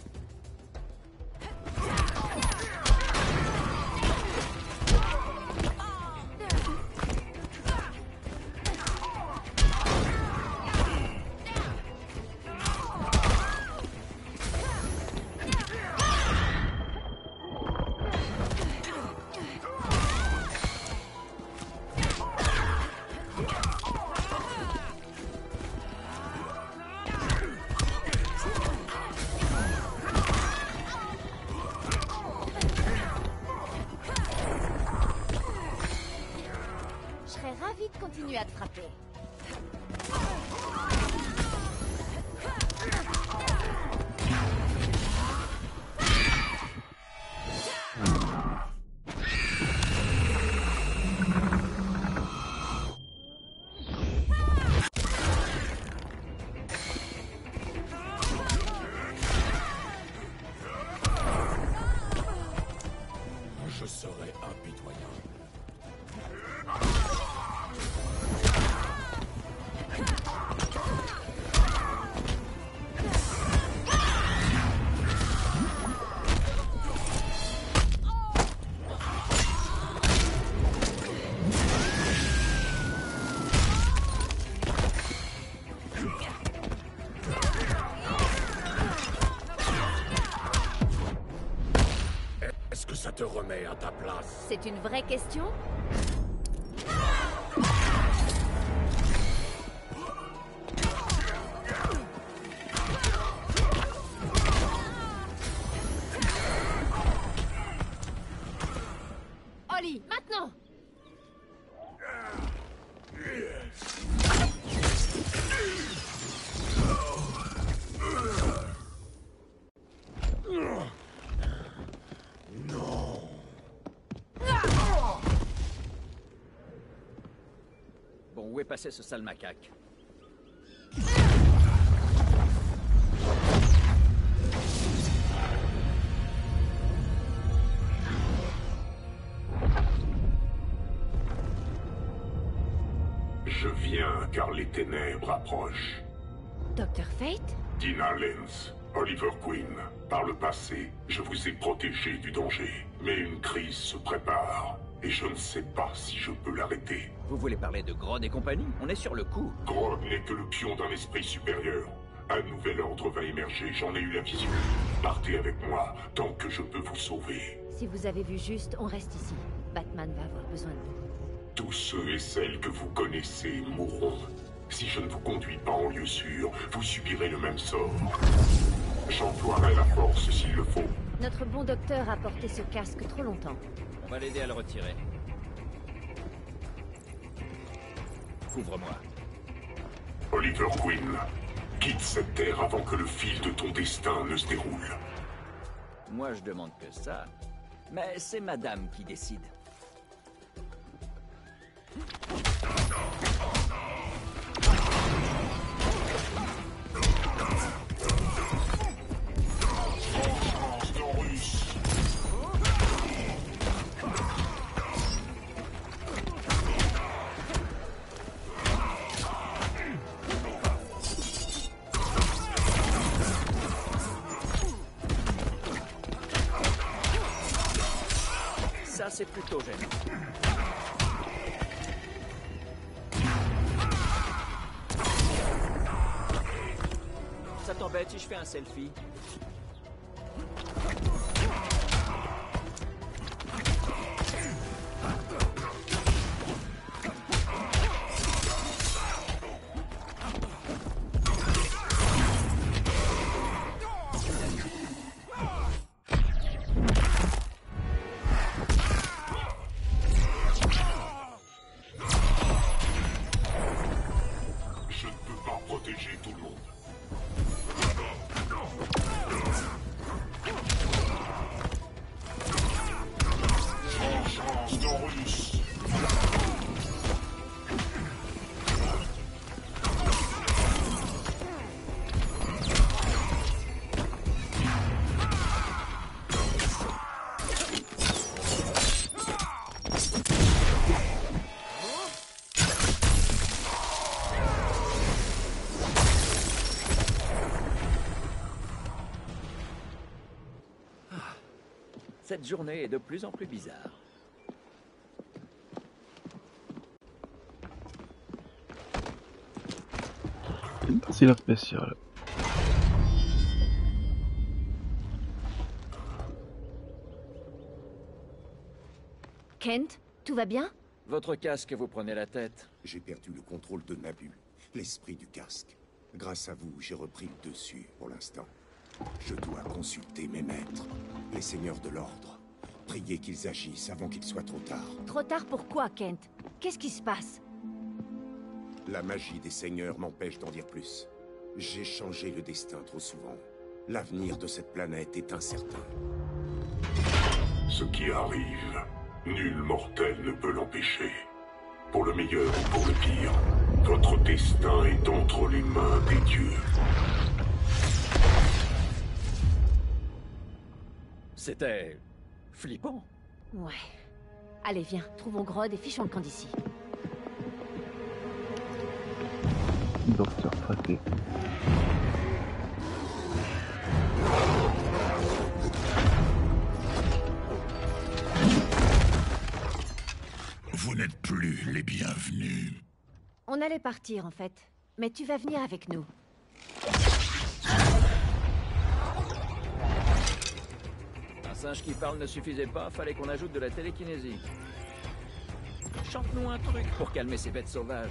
Ravi de continuer à te frapper. Je serai impitoyable. Est-ce que ça te remet à ta place? C'est une vraie question? Oli, maintenant! Bon, où est passé ce sale macaque? Je viens car les ténèbres approchent. Dr. Fate? Dina Lenz, Oliver Queen, par le passé, je vous ai protégé du danger. Mais une crise se prépare, et je ne sais pas si je peux l'arrêter. Vous voulez parler de Grodd et compagnie? On est sur le coup. Grodd n'est que le pion d'un esprit supérieur. Un nouvel ordre va émerger, j'en ai eu la vision. Partez avec moi, tant que je peux vous sauver. Si vous avez vu juste, on reste ici. Batman va avoir besoin de nous. Tous ceux et celles que vous connaissez mourront. Si je ne vous conduis pas en lieu sûr, vous subirez le même sort. J'emploierai la force s'il le faut. Notre bon docteur a porté ce casque trop longtemps. On va l'aider à le retirer. Couvre-moi. Oliver Queen, quitte cette terre avant que le fil de ton destin ne se déroule. Moi, je demande que ça. Mais c'est madame qui décide. Ça, c'est plutôt gênant. Ça t'embête si je fais un selfie? Je ne peux pas protéger tout le monde. Vengeance d'Horus. Cette journée est de plus en plus bizarre. C'est la spéciale. Kent, tout va bien? Votre casque, vous prenez la tête. J'ai perdu le contrôle de Nabu, l'esprit du casque. Grâce à vous, j'ai repris le dessus pour l'instant. Je dois consulter mes maîtres, les seigneurs de l'ordre. Prier qu'ils agissent avant qu'il soit trop tard. Trop tard pourquoi, Kent? Qu'est-ce qui se passe? La magie des seigneurs m'empêche d'en dire plus. J'ai changé le destin trop souvent. L'avenir de cette planète est incertain. Ce qui arrive, nul mortel ne peut l'empêcher. Pour le meilleur ou pour le pire, votre destin est entre les mains des dieux. C'était flippant. Ouais. Allez, viens, trouvons Grodd et fichons le camp d'ici. Docteur Fraté. Vous n'êtes plus les bienvenus. On allait partir, en fait. Mais tu vas venir avec nous. Un singe qui parle ne suffisait pas, fallait qu'on ajoute de la télékinésie. Chante-nous un truc pour calmer ces bêtes sauvages.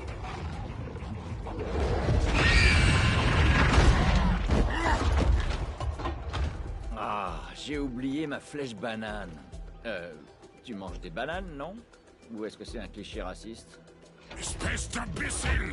Ah, j'ai oublié ma flèche banane. Tu manges des bananes, non? Ou est-ce que c'est un cliché raciste? Espèce d'imbécile!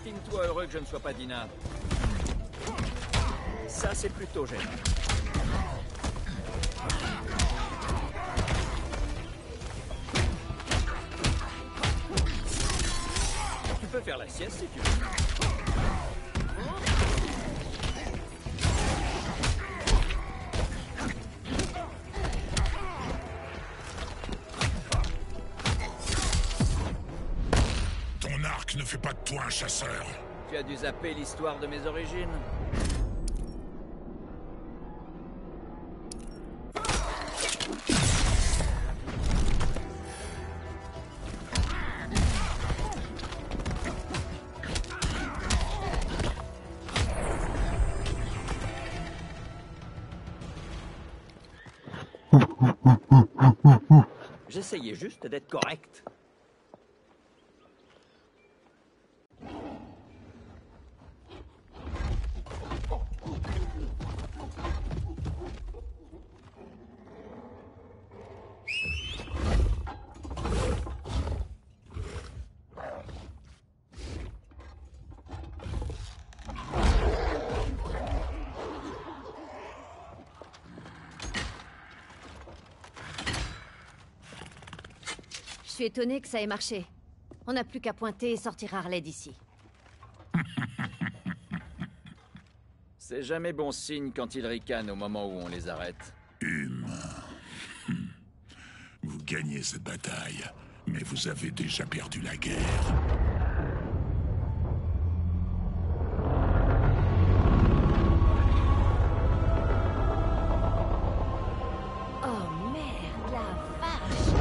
Estime-toi heureux que je ne sois pas Dina. Ça, c'est plutôt gênant. Tu peux faire la sieste si tu veux. Ton arc ne fait pas de toi un chasseur. Tu as dû zapper l'histoire de mes origines. J'essayais juste d'être correct. Je suis étonnée que ça ait marché. On n'a plus qu'à pointer et sortir Harley d'ici. C'est jamais bon signe quand ils ricanent au moment où on les arrête. Vous gagnez cette bataille, mais vous avez déjà perdu la guerre. Oh merde, la vache!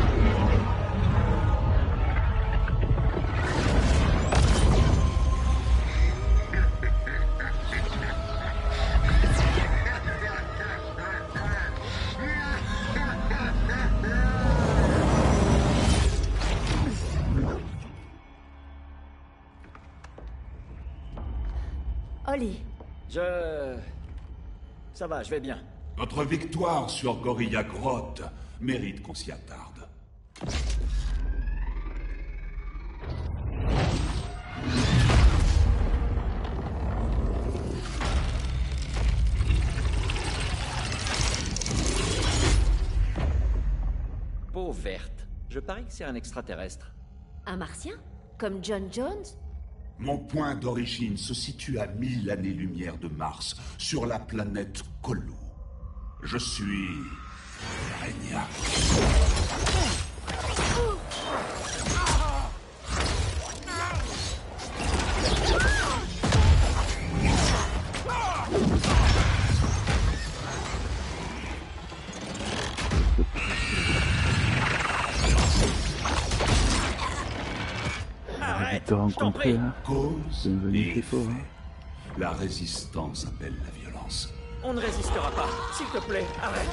Oli. Ça va, je vais bien. Notre victoire sur Gorilla Grotte mérite qu'on s'y attarde. Peau verte. Je parie que c'est un extraterrestre. Un martien? Comme John Jones? Mon point d'origine se situe à 1000 années-lumière de Mars, sur la planète Colu. Je suis... Régna. Arrête, te rencontrer, hein. Cause et effet. La résistance appelle la violence. On ne résistera pas. S'il te plaît, arrête.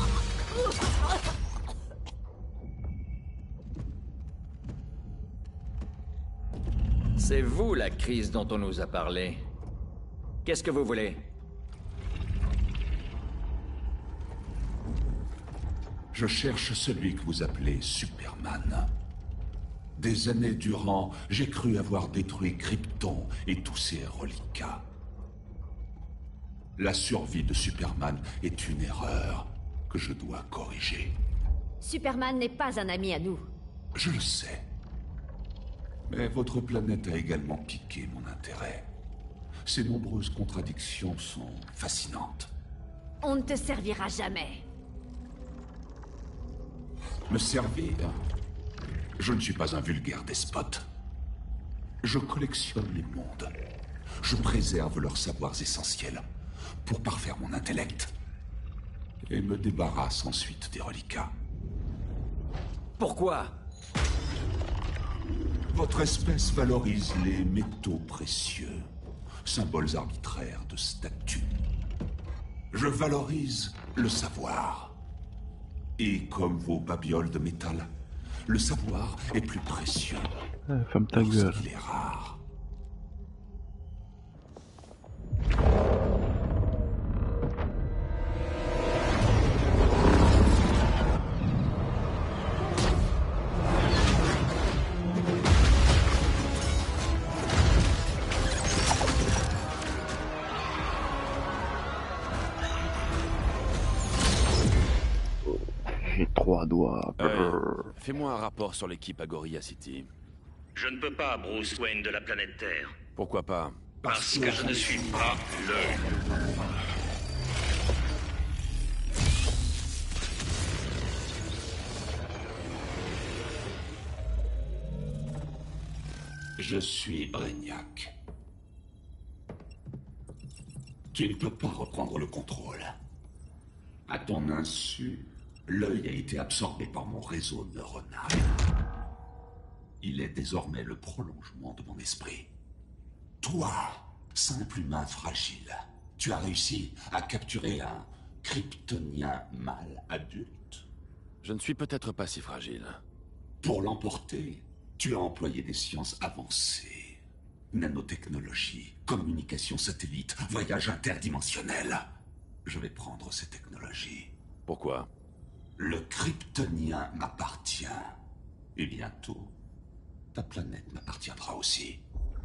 C'est vous la crise dont on nous a parlé. Qu'est-ce que vous voulez? Je cherche celui que vous appelez Superman. Des années durant, j'ai cru avoir détruit Krypton et tous ses reliquats. La survie de Superman est une erreur que je dois corriger. Superman n'est pas un ami à nous. Je le sais. Mais votre planète a également piqué mon intérêt. Ses nombreuses contradictions sont fascinantes. On ne te servira jamais. Me servir? Je ne suis pas un vulgaire despote. Je collectionne les mondes. Je préserve leurs savoirs essentiels pour parfaire mon intellect. Et me débarrasse ensuite des reliquats. Pourquoi? Votre espèce valorise les métaux précieux, symboles arbitraires de statut. Je valorise le savoir. Et comme vos babioles de métal, le savoir est plus précieux. Ferme ta gueule. Il est rare. Fais-moi un rapport sur l'équipe à Gorilla City. Je ne peux pas, Bruce Wayne de la planète Terre. Pourquoi pas? Parce que je ne suis pas l'œil. Je suis Brainiac. Tu ne peux pas reprendre le contrôle. À ton insu, l'œil a été absorbé par mon réseau neuronal. Il est désormais le prolongement de mon esprit. Toi, simple humain fragile, tu as réussi à capturer un kryptonien mâle adulte. Je ne suis peut-être pas si fragile. Pour l'emporter, tu as employé des sciences avancées. Nanotechnologie, communication satellite, voyage interdimensionnel. Je vais prendre ces technologies. Pourquoi? Le kryptonien m'appartient. Et bientôt, ta planète m'appartiendra aussi.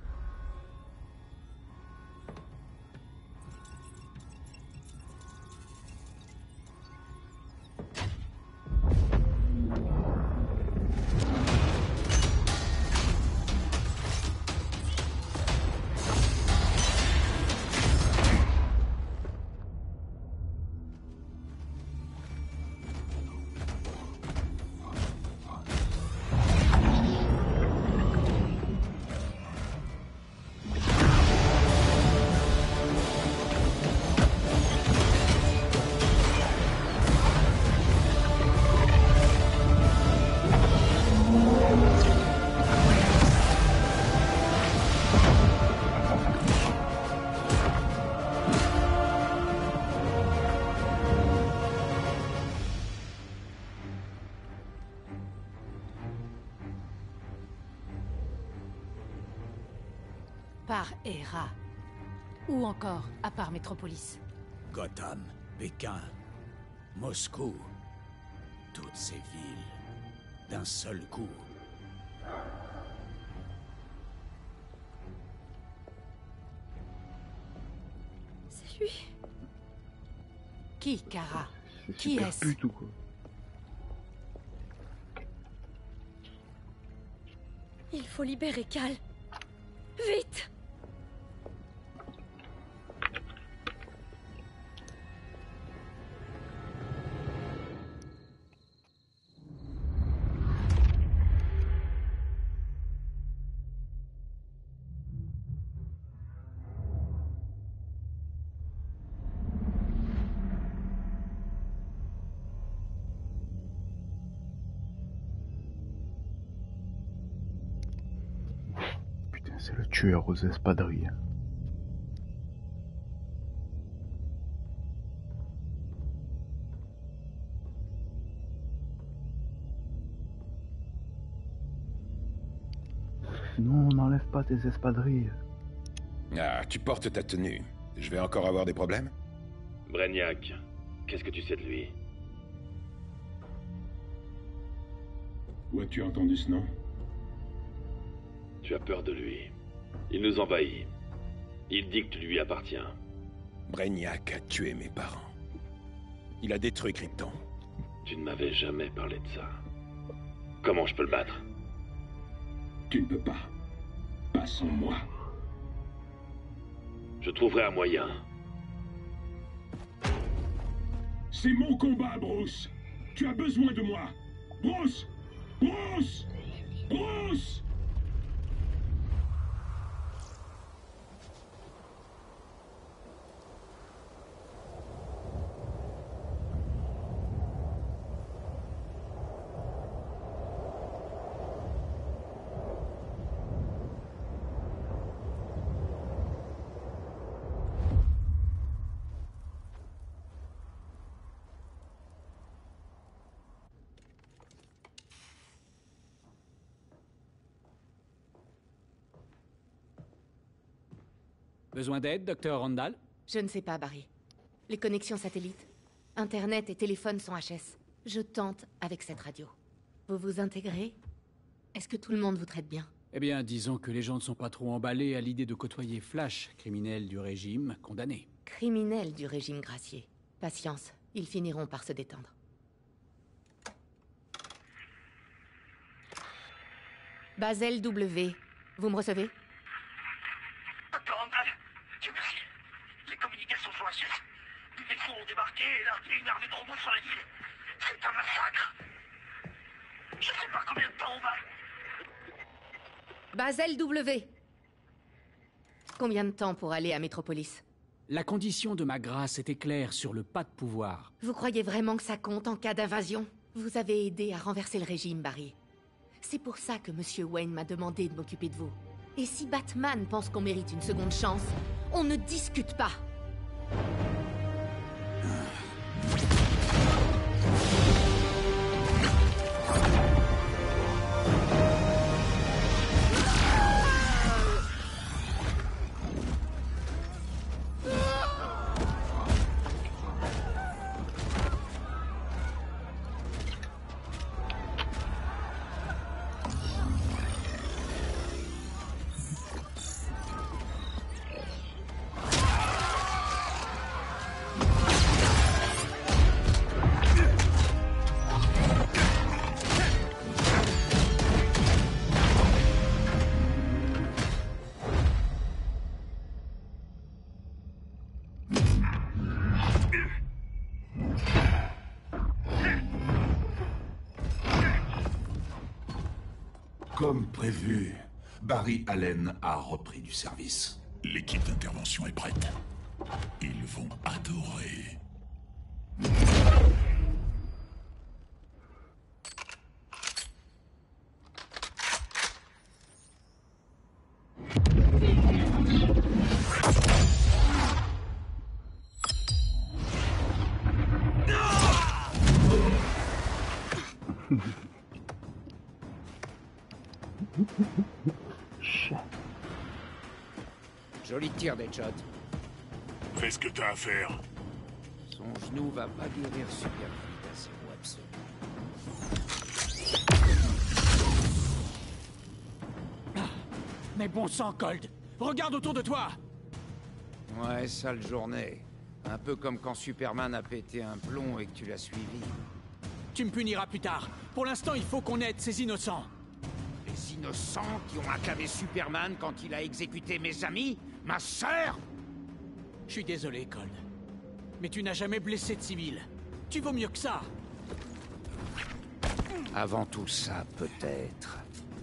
Par Hera. Ou encore, à part Métropolis. Gotham, Pékin, Moscou. Toutes ces villes, d'un seul coup. C'est lui. Qui, Kara? C'est Qui super est-ce? puto, quoi. Il faut libérer Cal. Vite! Putain, c'est le tueur aux espadrilles. Non, n'enlève pas tes espadrilles. Ah, tu portes ta tenue. Je vais encore avoir des problèmes? Brainiac, qu'est-ce que tu sais de lui? Où as-tu entendu ce nom? Tu as peur de lui. Il nous envahit. Il dit que tu lui appartiens. Brainiac a tué mes parents. Il a détruit Krypton. Tu ne m'avais jamais parlé de ça. Comment je peux le battre? Tu ne peux pas. Pas sans moi. Je trouverai un moyen. C'est mon combat, Bruce. Tu as besoin de moi. Bruce! Bruce! Bruce! Besoin d'aide, docteur Randall? Je ne sais pas, Barry. Les connexions satellites, Internet et téléphone sont HS. Je tente avec cette radio. Vous vous intégrez? Est-ce que tout le monde vous traite bien? Eh bien, disons que les gens ne sont pas trop emballés à l'idée de côtoyer Flash, criminel du régime, condamné. Criminels du régime gracié. Patience, ils finiront par se détendre. Basel W. Vous me recevez? Docteur Randall, Dieu merci. Les communications sont à suite. Des vaisseaux ont débarqué et largué une armée de robots sur la ville. C'est un massacre. Je sais pas combien de temps on va. Basel W. Combien de temps pour aller à Métropolis? La condition de ma grâce était claire sur le pas de pouvoir. Vous croyez vraiment que ça compte en cas d'invasion? Vous avez aidé à renverser le régime, Barry. C'est pour ça que Monsieur Wayne m'a demandé de m'occuper de vous. Et si Batman pense qu'on mérite une seconde chance, on ne discute pas. Comme prévu, Barry Allen a repris du service. L'équipe d'intervention est prête. Ils vont adorer. Joli tir, Deadshot. Fais ce que t'as à faire. Son genou va pas guérir super vite à ses mots absolus. Mais bon sang, Cold! Regarde autour de toi! Ouais, sale journée. Un peu comme quand Superman a pété un plomb et que tu l'as suivi. Tu me puniras plus tard. Pour l'instant, il faut qu'on aide ces innocents. Les innocents qui ont acclamé Superman quand il a exécuté mes amis? Ma sœur? Je suis désolé, Cold. Mais tu n'as jamais blessé de civil. Tu vaux mieux que ça. Avant tout ça, peut-être.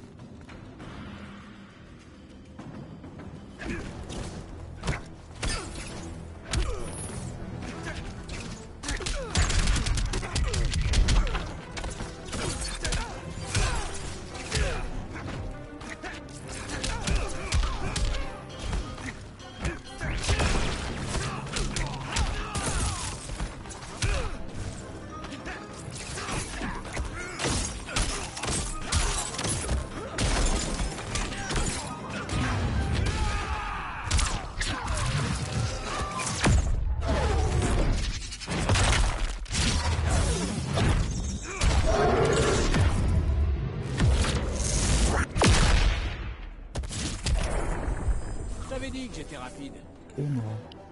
J'avais dit que j'étais rapide. Et non.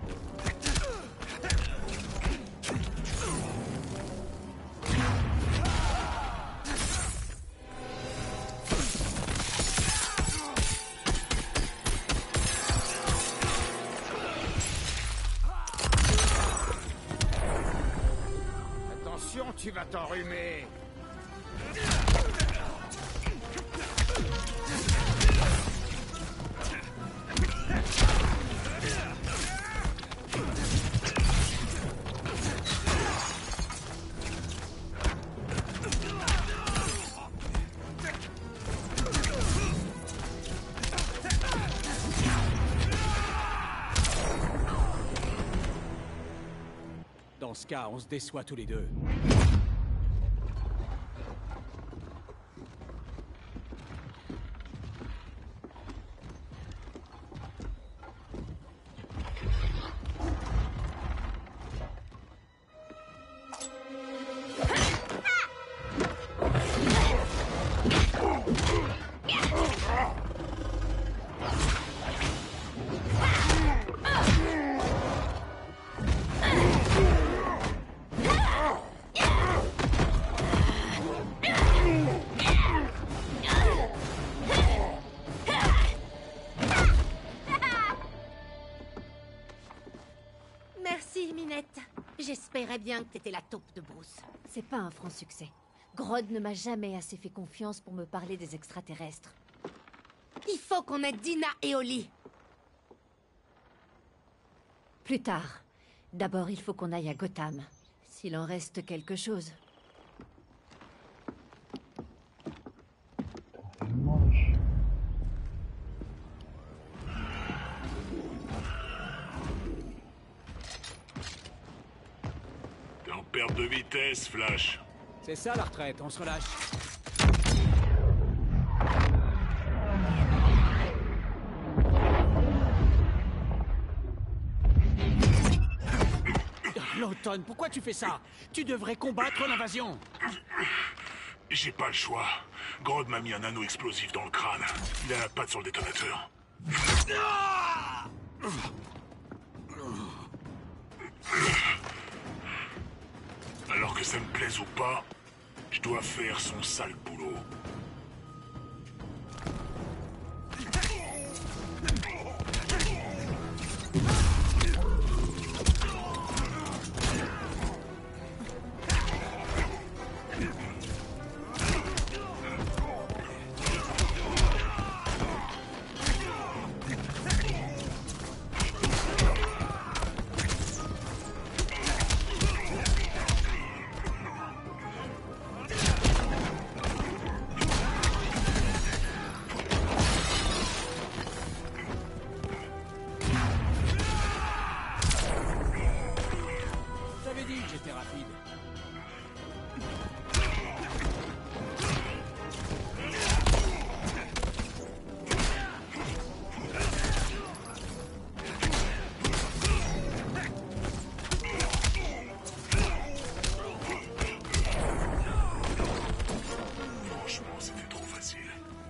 Attention, tu vas t'enrhumer. Dans ce cas, on se déçoit tous les deux. J'espérais bien que t'étais la taupe de Bruce. C'est pas un franc succès. Grodd ne m'a jamais assez fait confiance pour me parler des extraterrestres. Il faut qu'on aide Dina et Oli. Plus tard. D'abord, il faut qu'on aille à Gotham. S'il en reste quelque chose. T'es en perte de vitesse, Flash. C'est ça la retraite, on se relâche. Lawton, pourquoi tu fais ça? Tu devrais combattre l'invasion. J'ai pas le choix. Grodd m'a mis un anneau explosif dans le crâne. Il a la patte sur le détonateur. Alors que ça me plaise ou pas, je dois faire son sale boulot. J'avais dit que j'étais rapide. Franchement, c'était trop facile.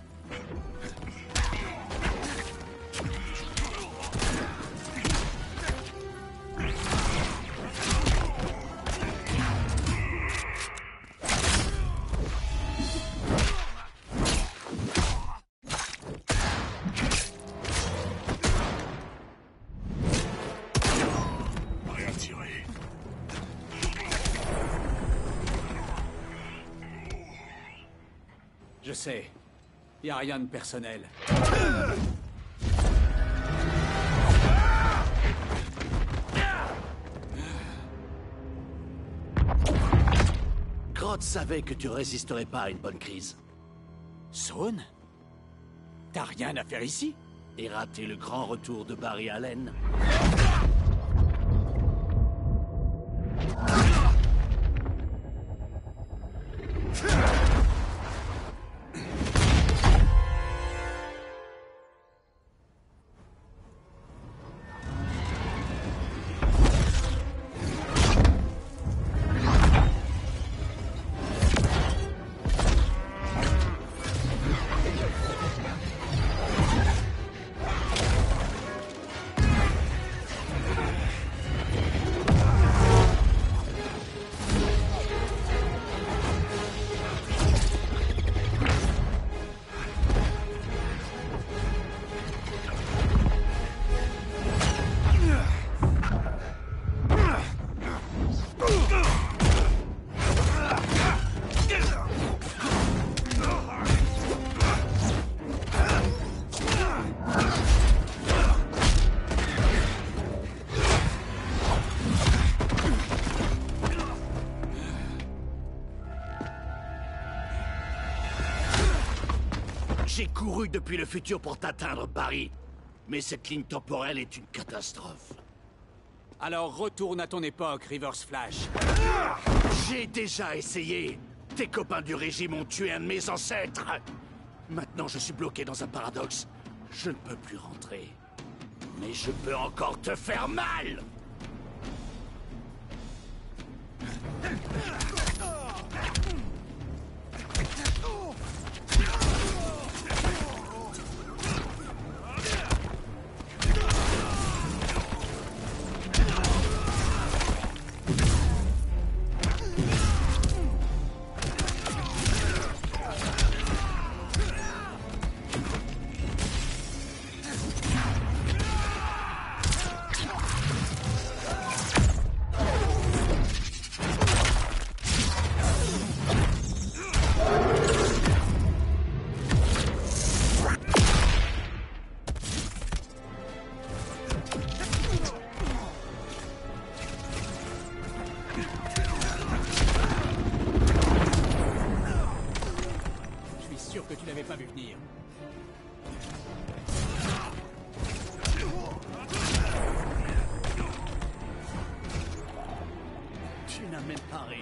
Rien tiré. Je sais. Y a rien de personnel. Grodd savait que tu résisterais pas à une bonne crise. Saune? T'as rien à faire ici? Et rater le grand retour de Barry Allen. J'ai couru depuis le futur pour t'atteindre, Barry. Mais cette ligne temporelle est une catastrophe. Alors retourne à ton époque, Reverse Flash. J'ai déjà essayé. Tes copains du régime ont tué un de mes ancêtres. Maintenant, je suis bloqué dans un paradoxe. Je ne peux plus rentrer. Mais je peux encore te faire mal!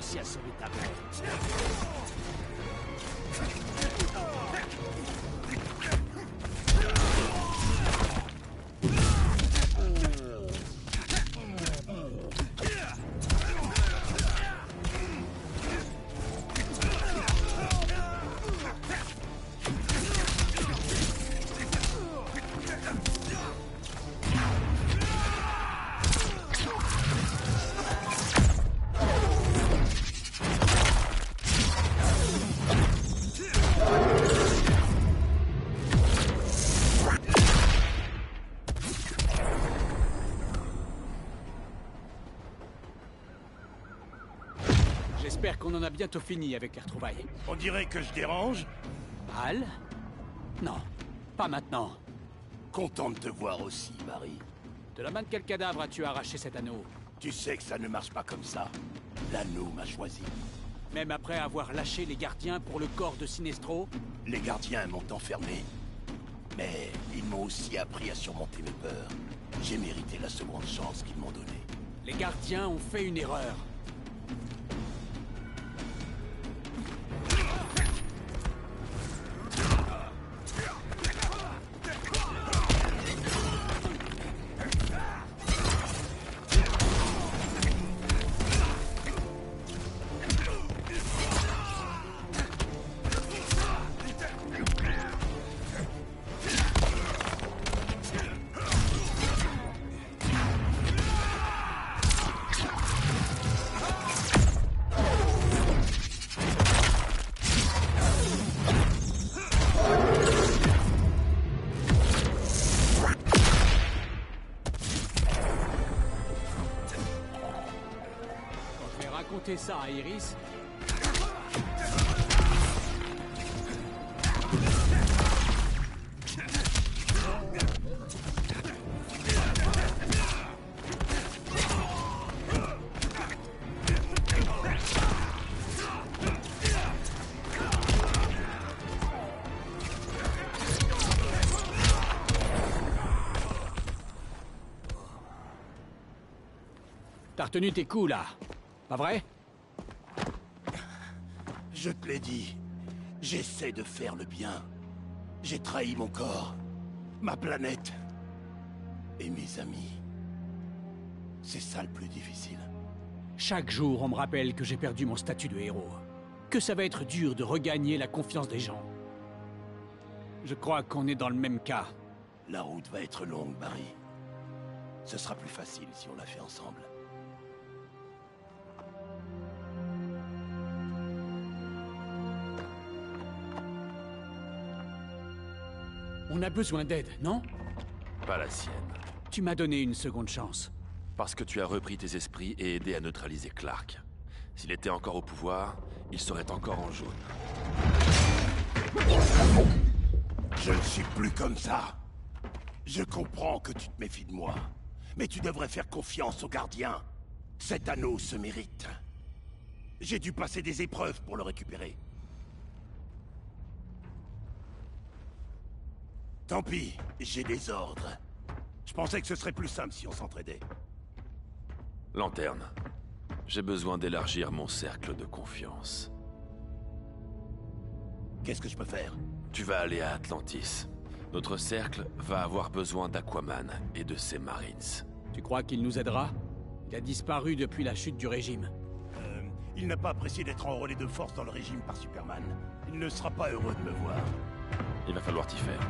réussi à sauver ta mère. J'espère qu'on en a bientôt fini avec les retrouvailles. On dirait que je dérange. Al? Non, pas maintenant. Content de te voir aussi, Barry. De la main de quel cadavre as-tu arraché cet anneau? Tu sais que ça ne marche pas comme ça. L'anneau m'a choisi. Même après avoir lâché les gardiens pour le corps de Sinestro? Les gardiens m'ont enfermé. Mais ils m'ont aussi appris à surmonter mes peurs. J'ai mérité la seconde chance qu'ils m'ont donnée. Les gardiens ont fait une erreur. Raconter ça à Iris. T'as retenu tes coups là, pas vrai? Je te l'ai dit, j'essaie de faire le bien. J'ai trahi mon corps, ma planète et mes amis. C'est ça le plus difficile. Chaque jour, on me rappelle que j'ai perdu mon statut de héros. Que ça va être dur de regagner la confiance des gens. Je crois qu'on est dans le même cas. La route va être longue, Barry. Ce sera plus facile si on la fait ensemble. On a besoin d'aide, non? Pas la sienne. Tu m'as donné une seconde chance. Parce que tu as repris tes esprits et aidé à neutraliser Clark. S'il était encore au pouvoir, il serait encore en jaune. Je ne suis plus comme ça. Je comprends que tu te méfies de moi. Mais tu devrais faire confiance aux gardiens. Cet anneau se mérite. J'ai dû passer des épreuves pour le récupérer. Tant pis, j'ai des ordres. Je pensais que ce serait plus simple si on s'entraidait. Lanterne, j'ai besoin d'élargir mon cercle de confiance. Qu'est-ce que je peux faire? Tu vas aller à Atlantis. Notre cercle va avoir besoin d'Aquaman et de ses Marines. Tu crois qu'il nous aidera? Il a disparu depuis la chute du régime. Il n'a pas apprécié d'être enrôlé de force dans le régime par Superman. Il ne sera pas heureux de me voir. Il va falloir t'y faire.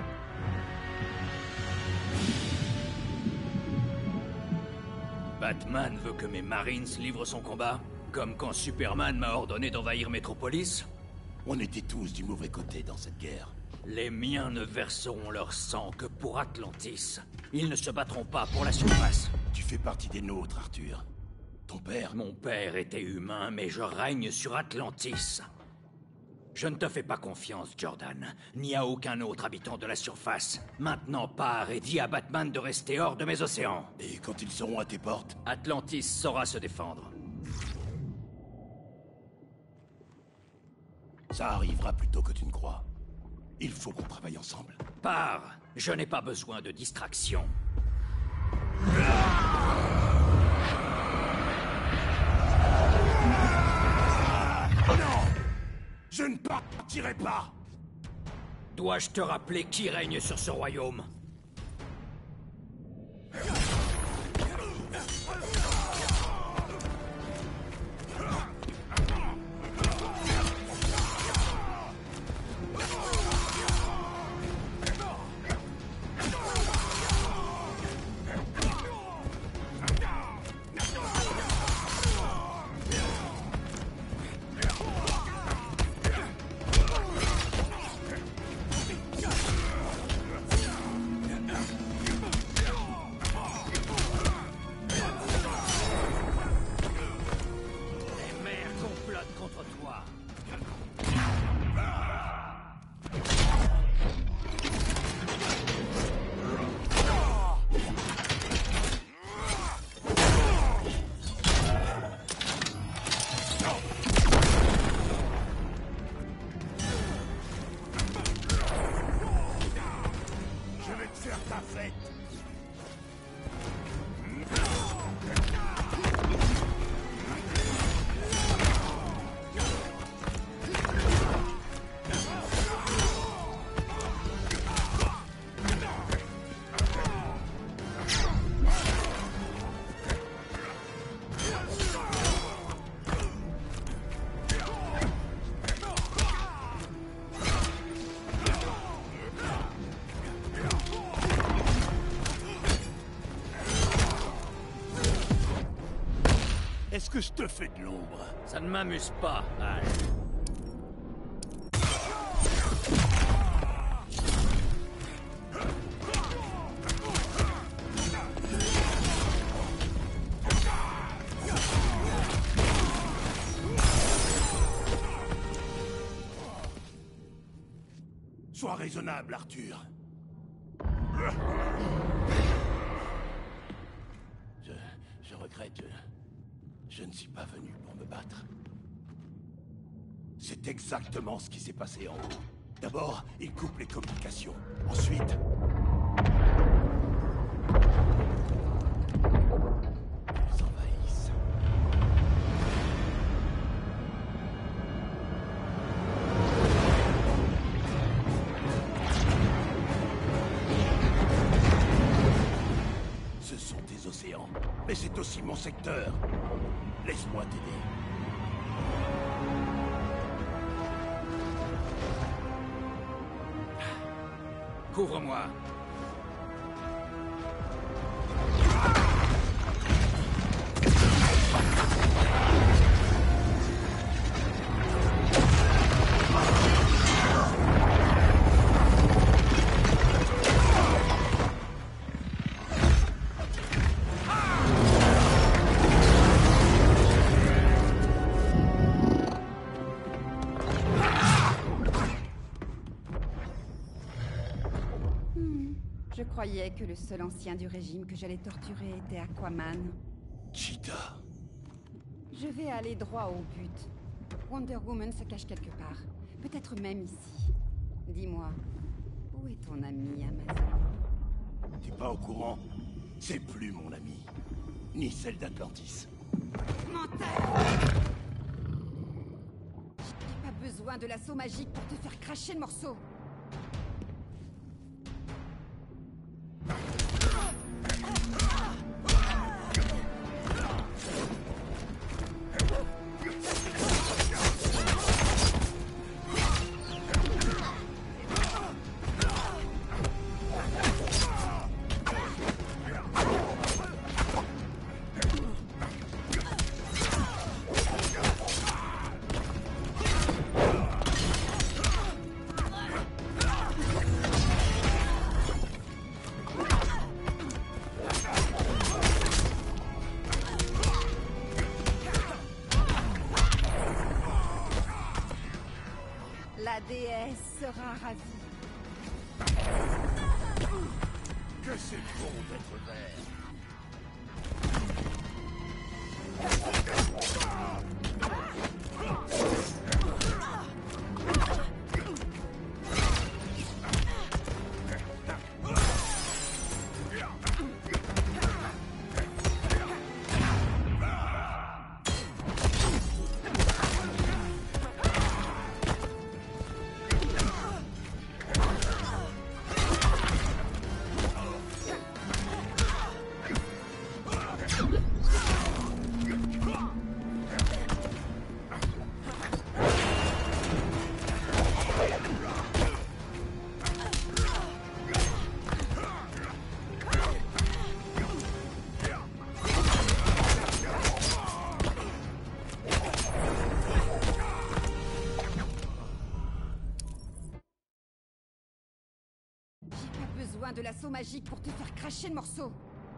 Batman veut que mes Marines livrent son combat? Comme quand Superman m'a ordonné d'envahir Metropolis? On était tous du mauvais côté dans cette guerre. Les miens ne verseront leur sang que pour Atlantis. Ils ne se battront pas pour la surface. Tu fais partie des nôtres, Arthur. Ton père... Mon père était humain, mais je règne sur Atlantis. Je ne te fais pas confiance, Jordan, ni à aucun autre habitant de la surface. Maintenant, pars et dis à Batman de rester hors de mes océans. Et quand ils seront à tes portes? Atlantis saura se défendre. Ça arrivera plus tôt que tu ne crois. Il faut qu'on travaille ensemble. Pars, je n'ai pas besoin de distraction. Je ne partirai pas! Dois-je te rappeler qui règne sur ce royaume? Est-ce que je te fais de l'ombre? Ça ne m'amuse pas, Al. Sois raisonnable, Arthur. Je regrette. Je ne suis pas venu pour me battre. C'est exactement ce qui s'est passé en haut. D'abord, ils coupent les communications. Ensuite... ils envahissent. Ce sont des océans, mais c'est aussi mon secteur. Laisse-moi t'aider. Couvre-moi. Je croyais que le seul ancien du régime que j'allais torturer était Aquaman. Cheetah. Je vais aller droit au but. Wonder Woman se cache quelque part. Peut-être même ici. Dis-moi, où est ton ami Amazon? T'es pas au courant? C'est plus mon ami. Ni celle d'Atlantis. Menteur! J'ai pas besoin de l'assaut magique pour te faire cracher le morceau. La déesse sera ravie. Que c'est bon d'être vert. de l'assaut magique pour te faire cracher le morceau.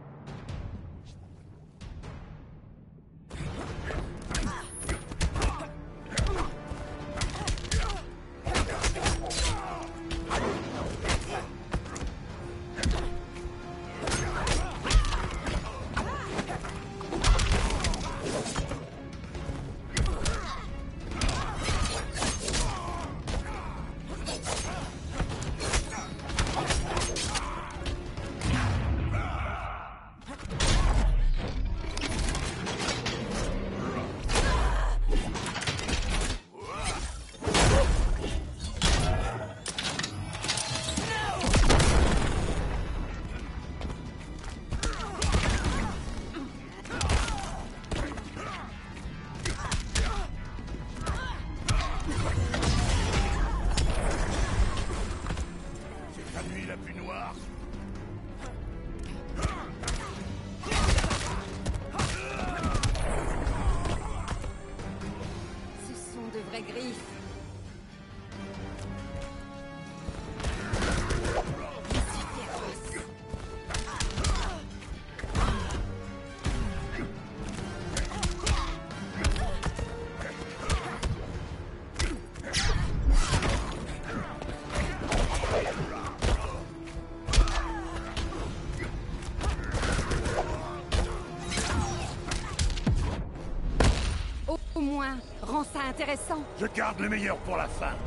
Au moins, rends ça intéressant. Je garde le meilleur pour la fin.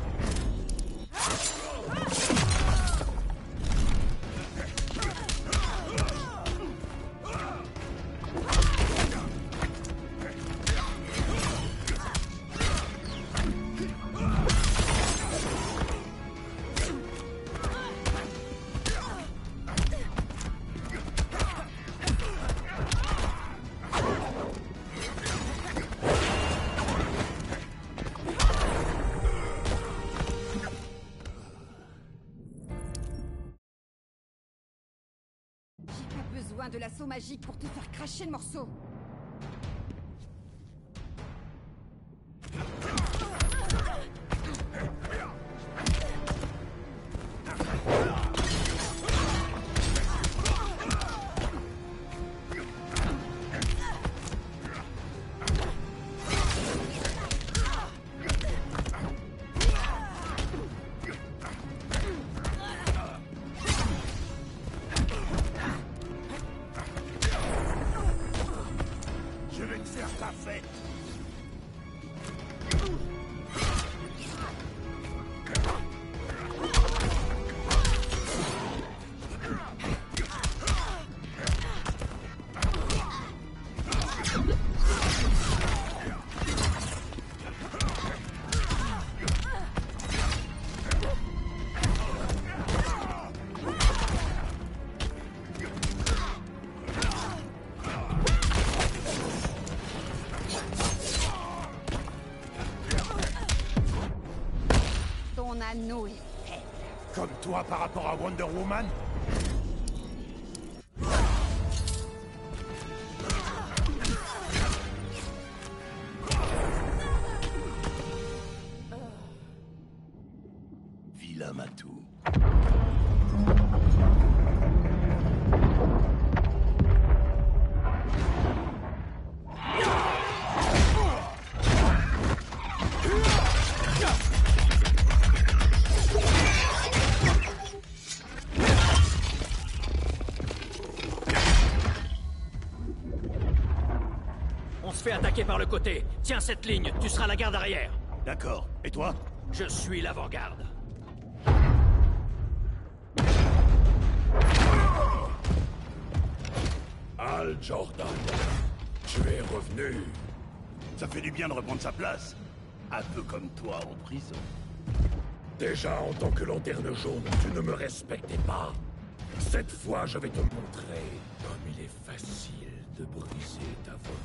De l'assaut magique pour te faire cracher le morceau. Anneau est faible. Comme toi par rapport à Wonder Woman? Vilain matou. Fais attaquer par le côté. Tiens cette ligne, tu seras la garde arrière. D'accord. Et toi? Je suis l'avant-garde. Hal Jordan, tu es revenu. Ça fait du bien de reprendre sa place. Un peu comme toi en prison. Déjà, en tant que lanterne jaune, tu ne me respectais pas. Cette fois, je vais te montrer comme il est facile de briser ta volonté.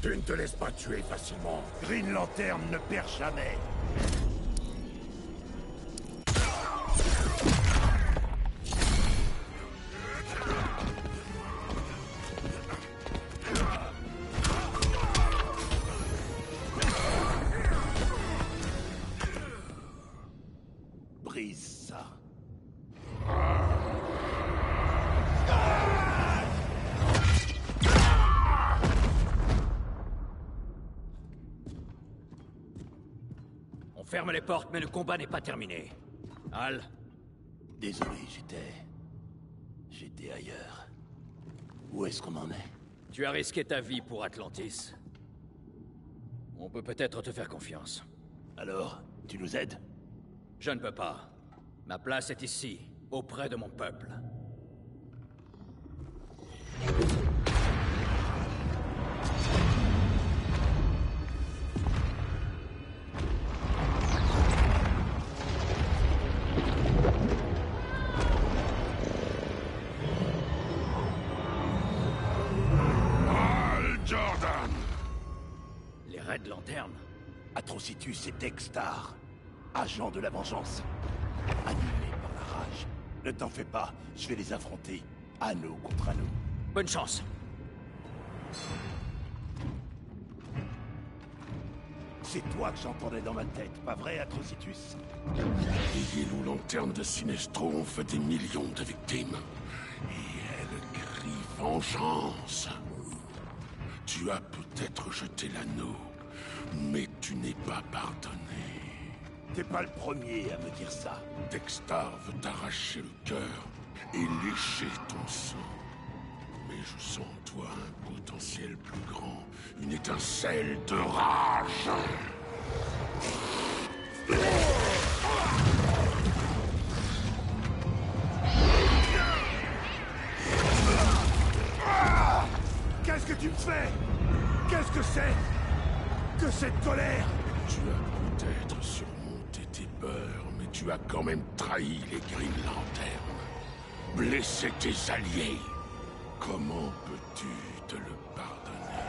Tu ne te laisses pas tuer facilement. Green Lantern ne perd jamais. Brise ça. On ferme les portes, mais le combat n'est pas terminé. Al? Désolé, j'étais ailleurs. Où est-ce qu'on en est? Tu as risqué ta vie pour Atlantis. On peut peut-être te faire confiance. Alors, tu nous aides? Je ne peux pas. Ma place est ici, auprès de mon peuple. Jordan! Les Red Lantern? Atrocitus et Dextar, agents de la vengeance. Annulés par la rage. Ne t'en fais pas, je vais les affronter. Anneau contre anneau. Bonne chance. C'est toi que j'entendais dans ma tête, pas vrai, Atrocitus? Les Yellow Lanternes de Sinestro ont fait des millions de victimes. Et elles crient vengeance. Tu as peut-être jeté l'anneau, mais tu n'es pas pardonné. T'es pas le premier à me dire ça. Dextar veut t'arracher le cœur et lécher ton sang. Mais je sens en toi un potentiel plus grand, une étincelle de rage. Qu'est-ce que tu me fais? Qu'est-ce que c'est que cette colère? Tu as peut-être surmonté tes peurs, mais tu as quand même trahi les Green Lanternes. Blessé tes alliés. Comment peux-tu te le pardonner?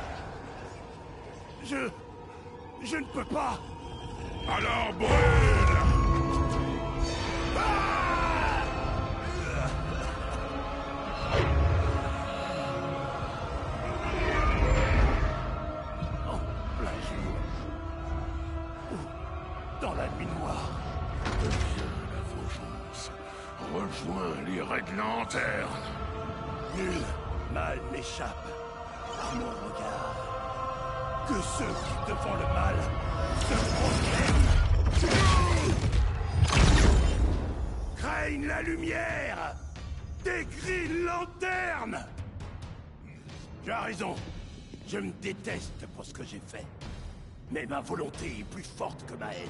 Je ne peux pas. Alors brûle! Dans la nuit noire. Deviens la vengeance. Rejoins les Red Lanternes. Nul mal n'échappe à mon regard. Que ceux qui, devant le mal, se prosternent. Craignent la lumière des Green Lanternes. Tu as raison. Je me déteste pour ce que j'ai fait. Mais ma volonté est plus forte que ma haine.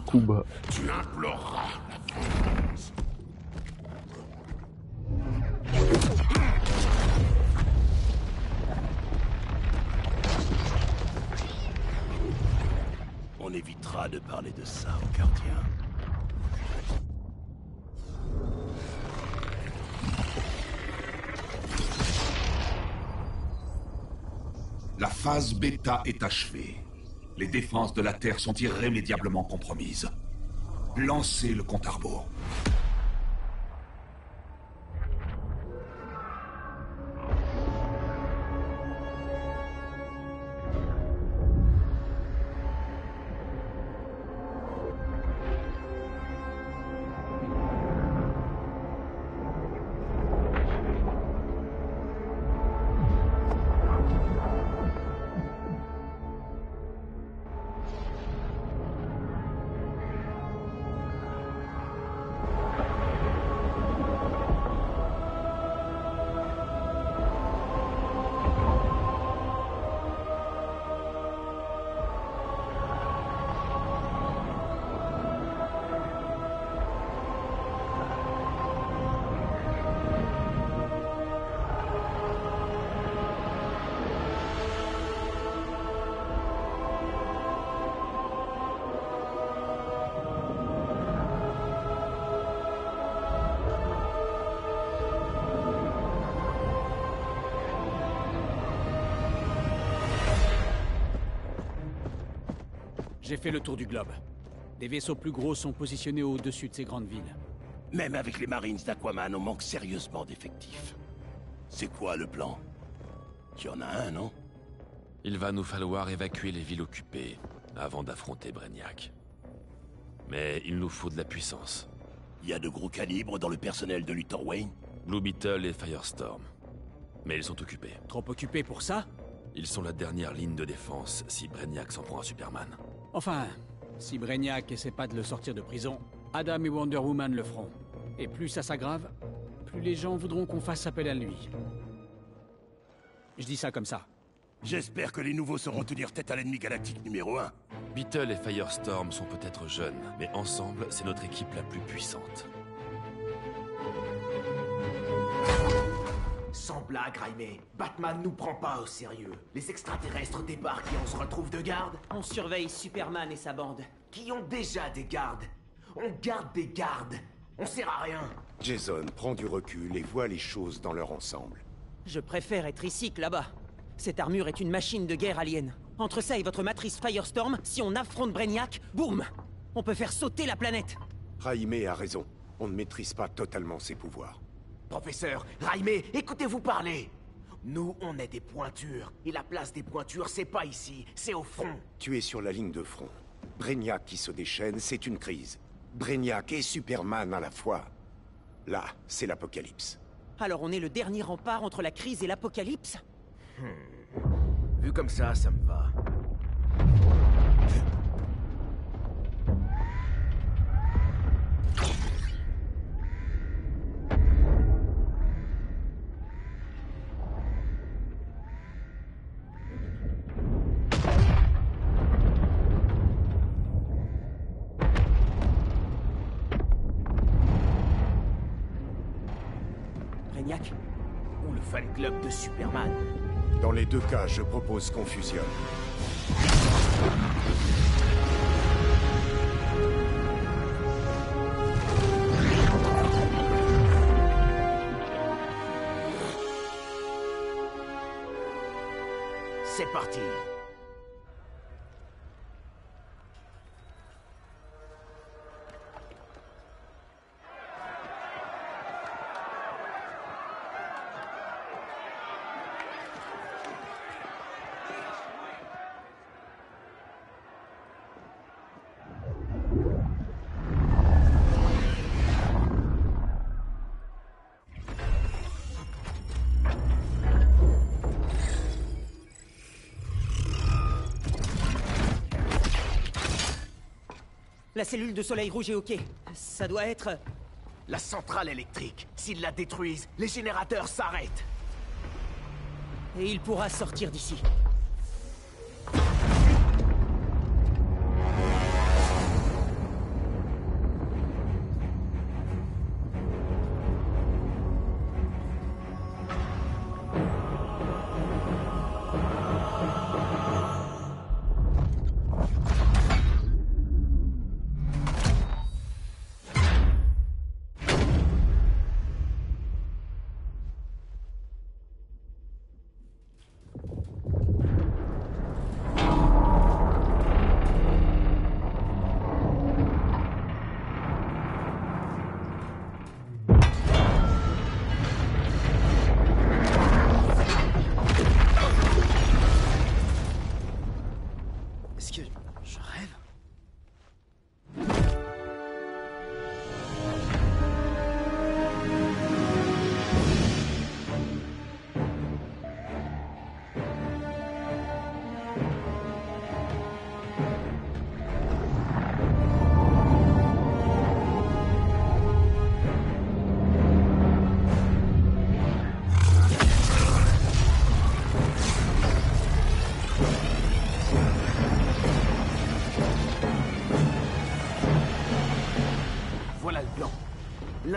coup bas. Tu imploreras la vengeance. On évitera de parler de ça au gardien. La phase bêta est achevée. Les défenses de la Terre sont irrémédiablement compromises. Lancez le compte à rebours. J'ai fait le tour du globe. Des vaisseaux plus gros sont positionnés au-dessus de ces grandes villes. Même avec les Marines d'Aquaman, on manque sérieusement d'effectifs. C'est quoi le plan? Il y en a un, non? Il va nous falloir évacuer les villes occupées avant d'affronter Brainiac. Mais il nous faut de la puissance. Il y a de gros calibres dans le personnel de Luthor Wayne? Blue Beetle et Firestorm. Mais ils sont occupés. Trop occupés pour ça? Ils sont la dernière ligne de défense si Brainiac s'en prend à Superman. Enfin, si Brainiac essaie pas de le sortir de prison, Adam et Wonder Woman le feront. Et plus ça s'aggrave, plus les gens voudront qu'on fasse appel à lui. Je dis ça comme ça. J'espère que les nouveaux sauront tenir tête à l'ennemi galactique numéro 1. Beetle et Firestorm sont peut-être jeunes, mais ensemble, c'est notre équipe la plus puissante. Sans blague, Raimé, Batman nous prend pas au sérieux. Les extraterrestres débarquent et on se retrouve de garde. On surveille Superman et sa bande. Qui ont déjà des gardes. On garde des gardes. On sert à rien. Jason, prends du recul et vois les choses dans leur ensemble. Je préfère être ici que là-bas. Cette armure est une machine de guerre alien. Entre ça et votre matrice Firestorm, si on affronte Brainiac, boum! On peut faire sauter la planète. Raimé a raison. On ne maîtrise pas totalement ses pouvoirs. Professeur, Raimé, écoutez-vous parler. Nous, on est des pointures. Et la place des pointures, c'est pas ici, c'est au front. Tu es sur la ligne de front. Brainiac qui se déchaîne, c'est une crise. Brainiac et Superman à la fois. Là, c'est l'apocalypse. Alors on est le dernier rempart entre la crise et l'apocalypse? Vu comme ça me va. Brainiac? Ou le fan club de Superman? Dans les deux cas, je propose qu'on fusionne. C'est parti. La cellule de soleil rouge est OK. Ça doit être... La centrale électrique. S'ils la détruisent, les générateurs s'arrêtent. Et il pourra sortir d'ici.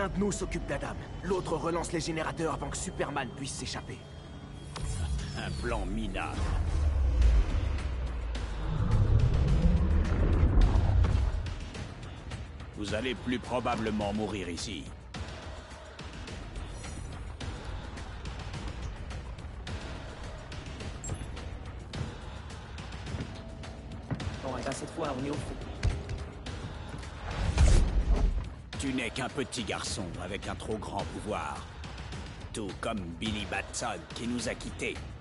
L'un de nous s'occupe d'Adam. L'autre relance les générateurs avant que Superman puisse s'échapper. Un plan minable. Vous allez plus probablement mourir ici. Bon, et ben cette fois, on est au fond. Tu n'es qu'un petit garçon avec un trop grand pouvoir. Tout comme Billy Batson qui nous a quittés.